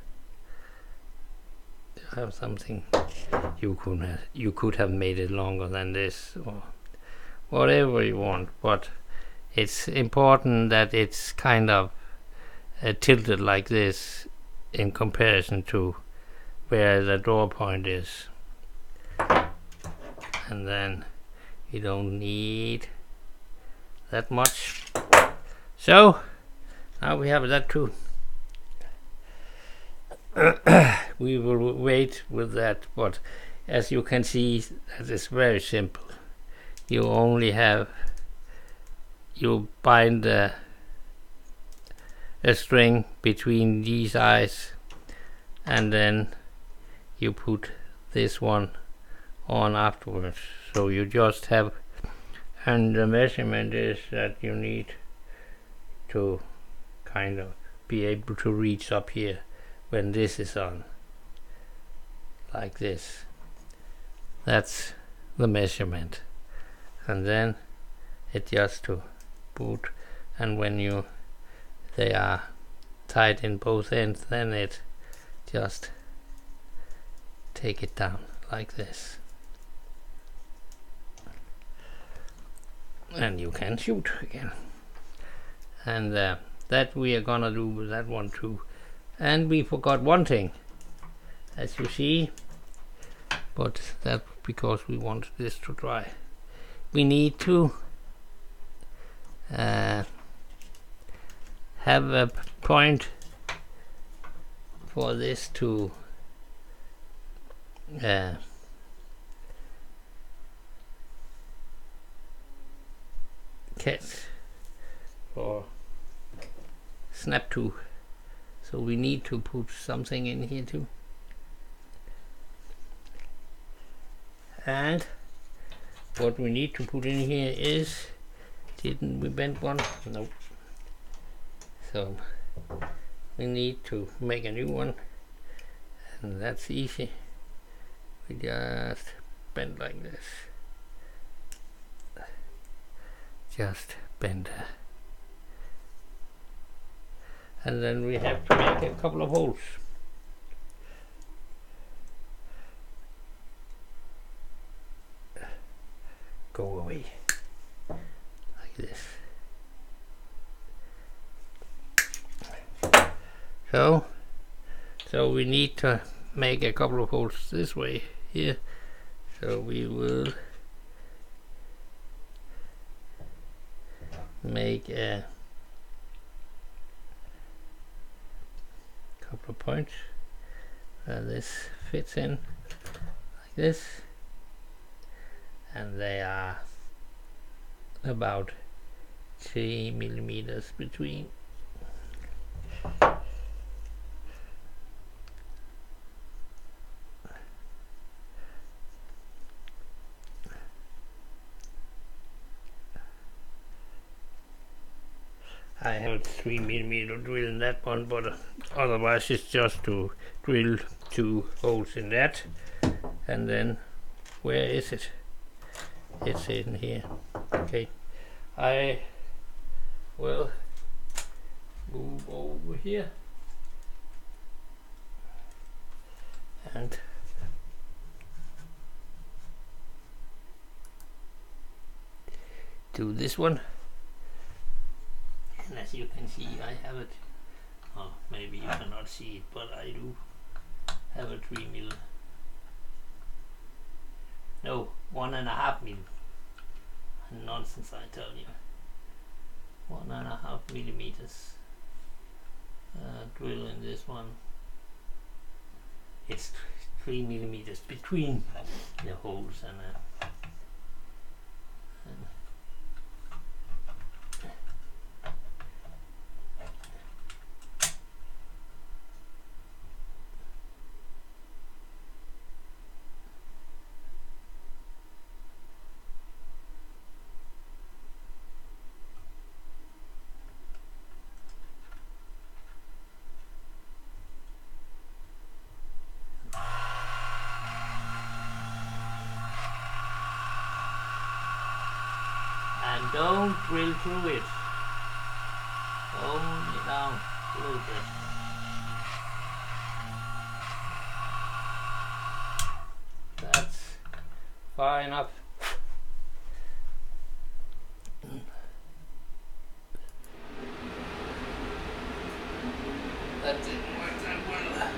You have something, you could have made it longer than this, or whatever you want, but it's important that it's kind of tilted like this in comparison to where the draw point is, and then you don't need that much. So now we have that too. We will wait with that, but as you can see, that is very simple. You only have you bind a string between these eyes, and then you put this one on afterwards. So you just have, and the measurement is that you need to kind of be able to reach up here when this is on, like this. That's the measurement, and then it just to put, and when they are tied in both ends, then it just take it down like this, and you can shoot again. And that we are gonna do with that one too. And we forgot one thing, as you see, but that's because we want this to dry. We need to have a point for this to catch or snap to. So we need to put something in here too. And what we need to put in here is, didn't we bend one? Nope. So we need to make a new one, and that's easy. We just bend like this. Just bend. And then we have to make a couple of holes. Go away. Like this. So we need to make a couple of holes this way here. So we will make a couple of points where this fits in like this, and they are about 3 millimeters between. I have a 3 millimeter drill in that one, but otherwise it's just to drill 2 holes in that. And then, where is it? It's in here. Okay, I will move over here and do this one. And as you can see, I have it. Oh, maybe you cannot see it, but I do have a 3 mil. No, 1.5 mil. Nonsense, I tell you. 1.5 millimeters drill in this one. It's 3 millimeters between the holes, and don't drill through it. Only down a little bit. That's far enough. That didn't work that well.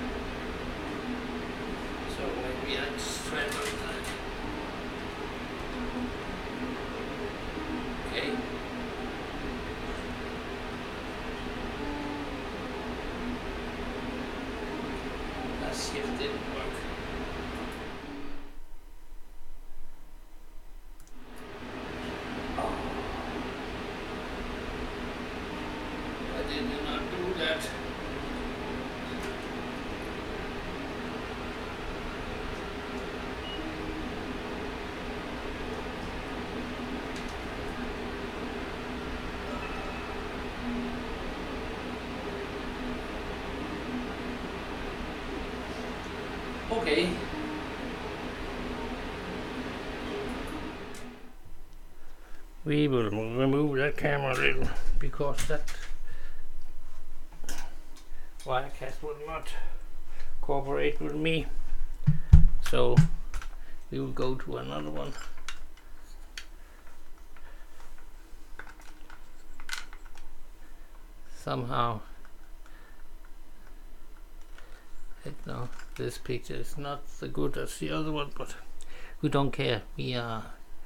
So maybe I just try to do that. Okay. Let's see if it didn't work. Okay. We will remove that camera a little because that Wirecast will not cooperate with me. So we will go to another one. Somehow, no, this picture is not so good as the other one, but we don't care. We are,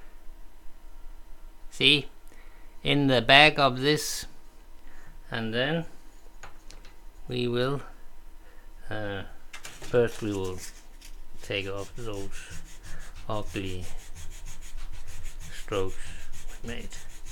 see, in the back of this, and then we will first we will take off those ugly strokes we made.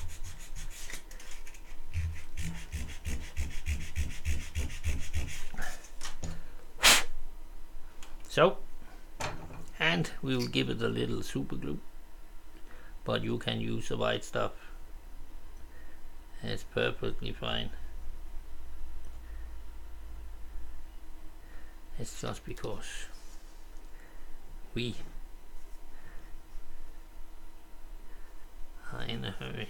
So, and we will give it a little super glue, but you can use the white stuff. It's perfectly fine. It's just because we are in a hurry.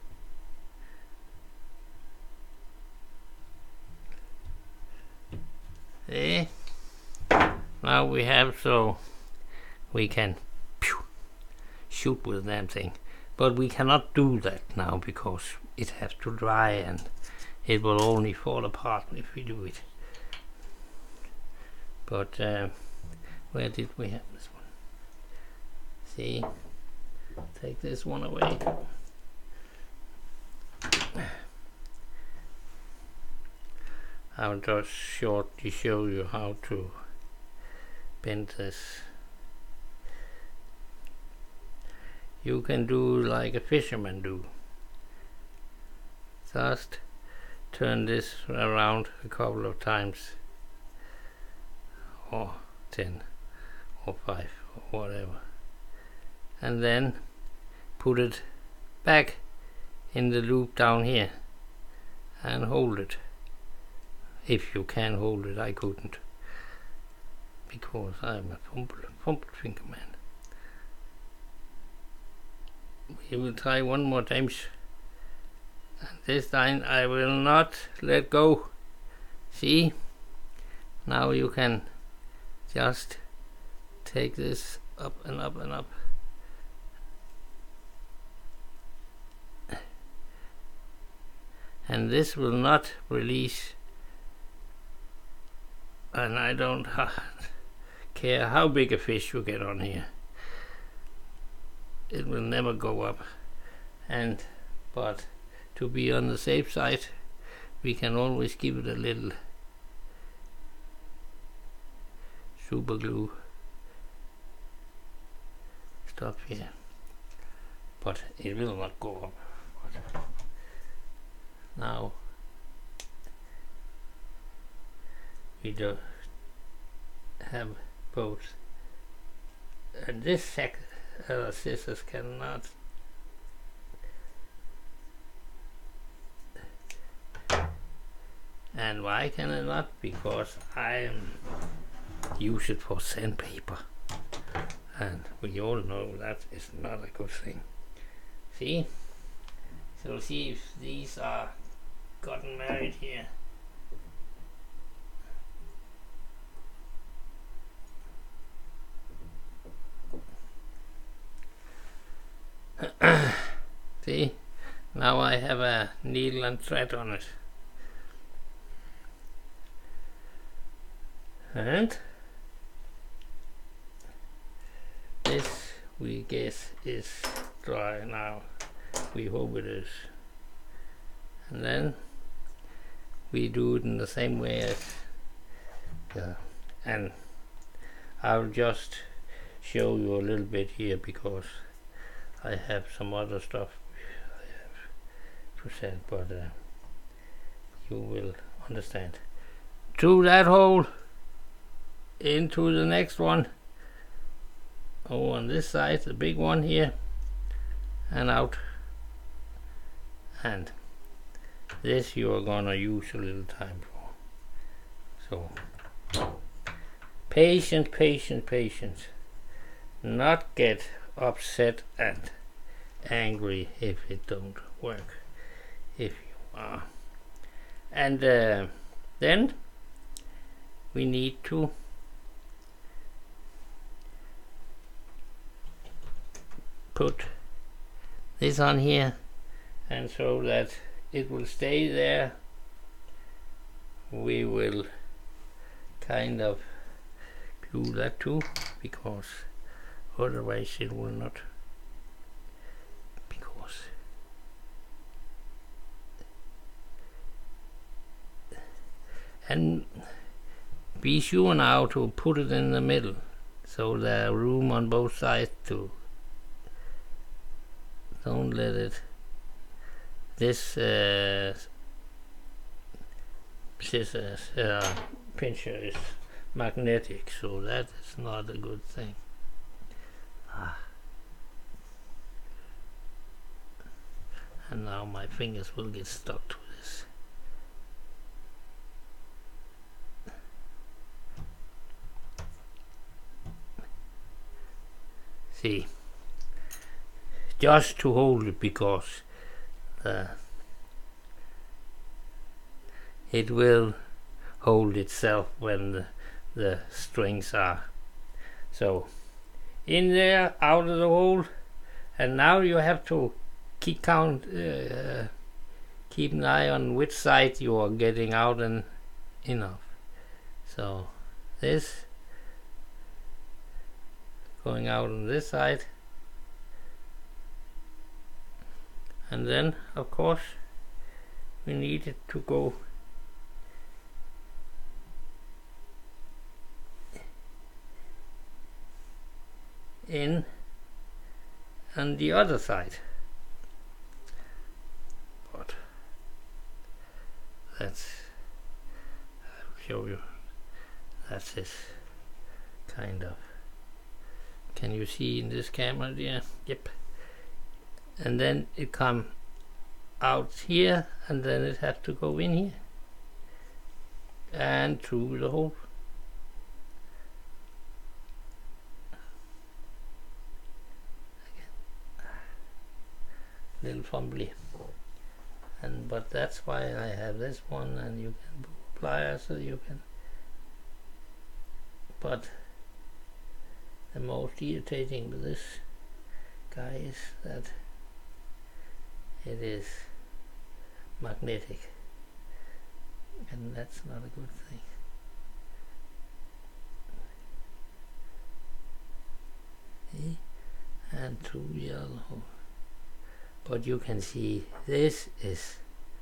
There. Now we have, so we can shoot with that thing, but we cannot do that now because it has to dry and it will only fall apart if we do it. But where did we have this one? See, take this one away. I'll just shortly show you how to bend this. You can do like a fisherman do. Just turn this around a couple of times, or 10 or 5 or whatever, and then put it back in the loop down here and hold it. If you can hold it, I couldn't because I'm a fumble finger man. We will try one more time, and this time I will not let go. See, now you can just take this up and up and up. And this will not release, and I don't care how big a fish you get on here. It will never go up. And but to be on the safe side, we can always give it a little super glue stuff here, but it will not go up. But now we do have both, and this scissors cannot. And why can it not? Because I use it for sandpaper, and we all know that is not a good thing. See? So see if these are gotten married here. See? Now I have a needle and thread on it. And this, we guess, is dry now. We hope it is. And then we do it in the same way as and I'll just show you a little bit here because I have some other stuff I have to send, but you will understand. Through that hole, into the next one, over on this side, the big one here, and out. And this you are gonna use a little time for. So Patient, patient, patient. Not get upset and angry if it don't work. If you are. And then we need to put this on here, and so that it will stay there, we will kind of glue that too, because otherwise it will not, because and be sure now to put it in the middle, so there's room on both sides to, don't let it, this scissors pincher is magnetic, so that is not a good thing. And now my fingers will get stuck to this. See, just to hold it, because it will hold itself when the strings are. So in there, out of the hole, and now you have to keep an eye on which side you are getting out and in of. So this going out on this side, and then of course we need it to go in on the other side, but that's, I'll show you, that's it, kind of. Can you see in this camera there? Yep. And then it come out here, and then it has to go in here and through the hole. Little fumbly, and but that's why I have this one, and you can put pliers so you can. But the most irritating with this guy is that it is magnetic, and that's not a good thing. See? And through the other hole. But you can see this is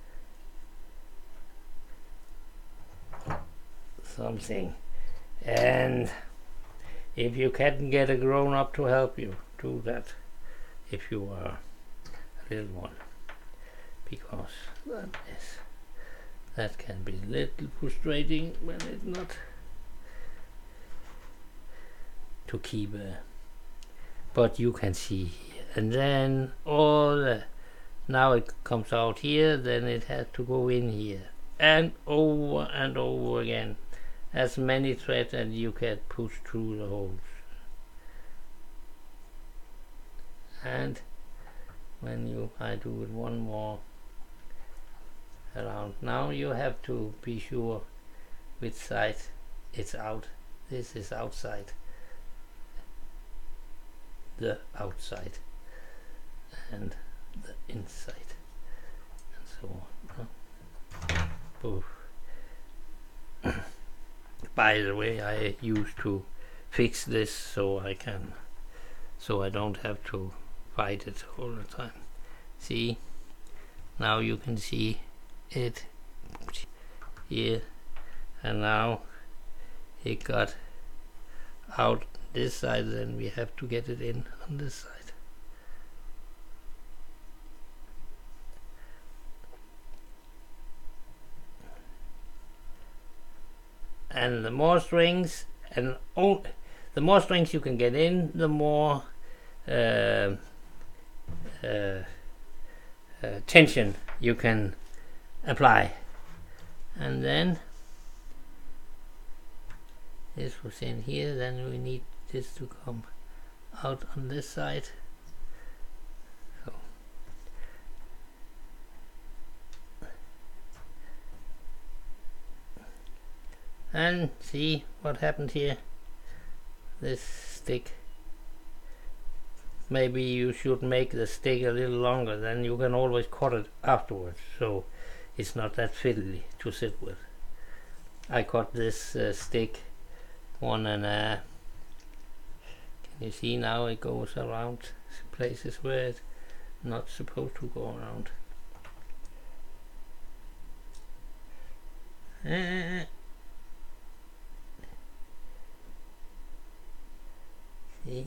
something, and if you can't get a grown-up to help you do that, if you are a little one, because that can be a little frustrating when it's not to keep but you can see, and then now it comes out here, then it has to go in here and over again, as many threads as you can push through the holes. And when I do it one more around, now you have to be sure which side it's out. This is outside, the outside, and the inside, and so on. Both. By the way, I used to fix this so I don't have to fight it all the time. See, now you can see it here, and now it got out this side, then we have to get it in on this side. And the more strings, and the more strings you can get in, the more tension you can apply. And then this was in here, then we need this to come out on this side. So and see what happened here. This stick, maybe you should make the stick a little longer, then you can always cut it afterwards, so it's not that fiddly to sit with. I cut this stick 1.5. Can you see now it goes around places where it's not supposed to go around. See?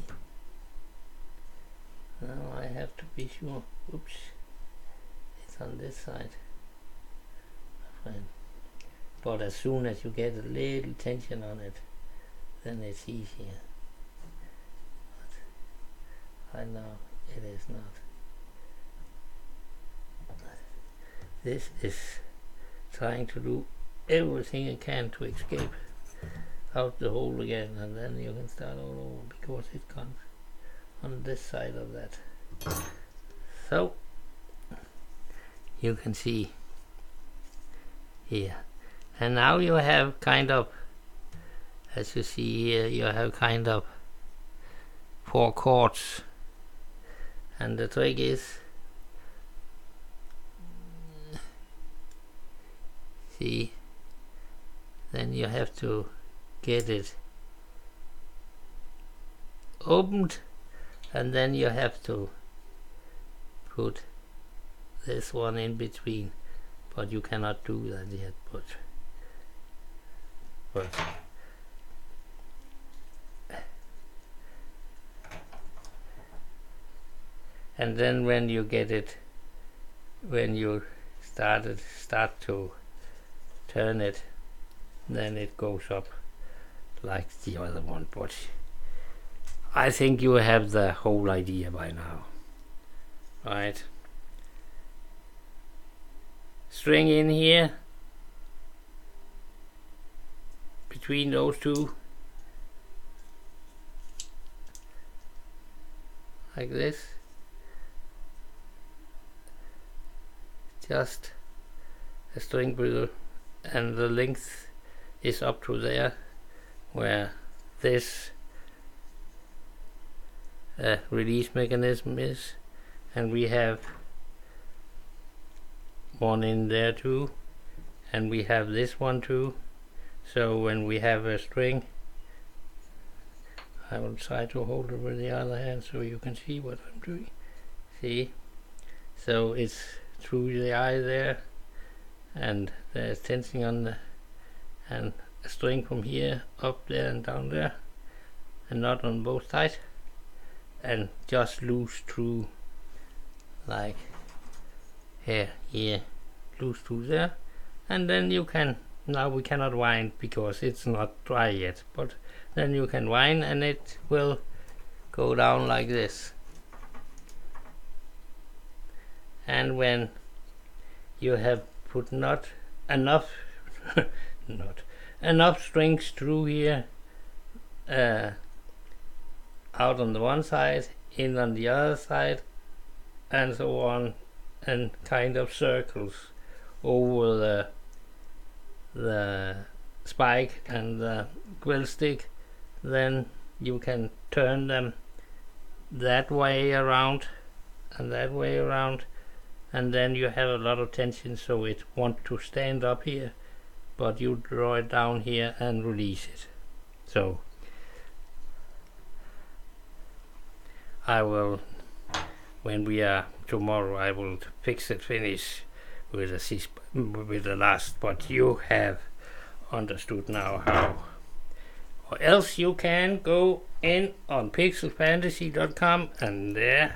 Now I have to be sure. Oops. It's on this side. Fine. But as soon as you get a little tension on it, then it's easier. But I know it is not. This is trying to do everything it can to escape out the hole again, and then you can start all over because it comes on this side of that. So you can see here, and now you have kind of, as you see here, you have kind of 4 chords, and the trick is, see, then you have to get it opened, and then you have to put this one in between, but you cannot do that yet. But and then when you get it, when you start to turn it, then it goes up like the other one. But I think you have the whole idea by now, right? String in here between those two, like this, just a string puller, and the length is up to there where this release mechanism is, and we have one in there too, and we have this one too. So when we have a string, I will try to hold it with the other hand so you can see what I'm doing. See, so it's through the eye there, and there's tension on the, and a string from here up there and down there, and not on both sides, and just loose through like here, loose through there, and then you can, now we cannot wind because it's not dry yet, but then you can wind and it will go down like this. And when you have put not enough not enough strings through here, out on the one side, in on the other side, and so on, and kind of circles over the spike and the quill stick, then you can turn them that way around and that way around, and then you have a lot of tension, so it wants to stand up here, but you draw it down here and release it. So I will, when we are tomorrow, I will finish with the last, but you have understood now how. Or else you can go in on pixelfantasy.com, and there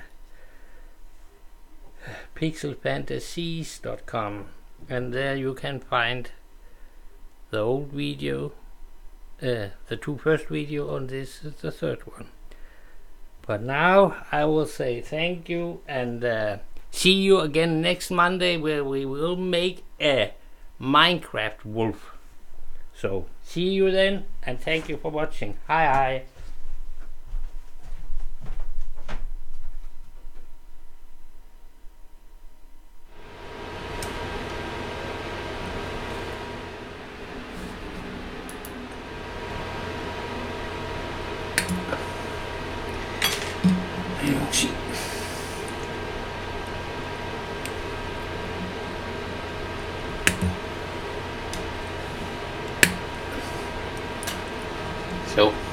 pixelfantasies.com, and there you can find the old video, the 2 first video, and this is the 3rd one. But now I will say thank you, and see you again next Monday, where we will make a Minecraft wolf. So see you then, and thank you for watching. Hi. So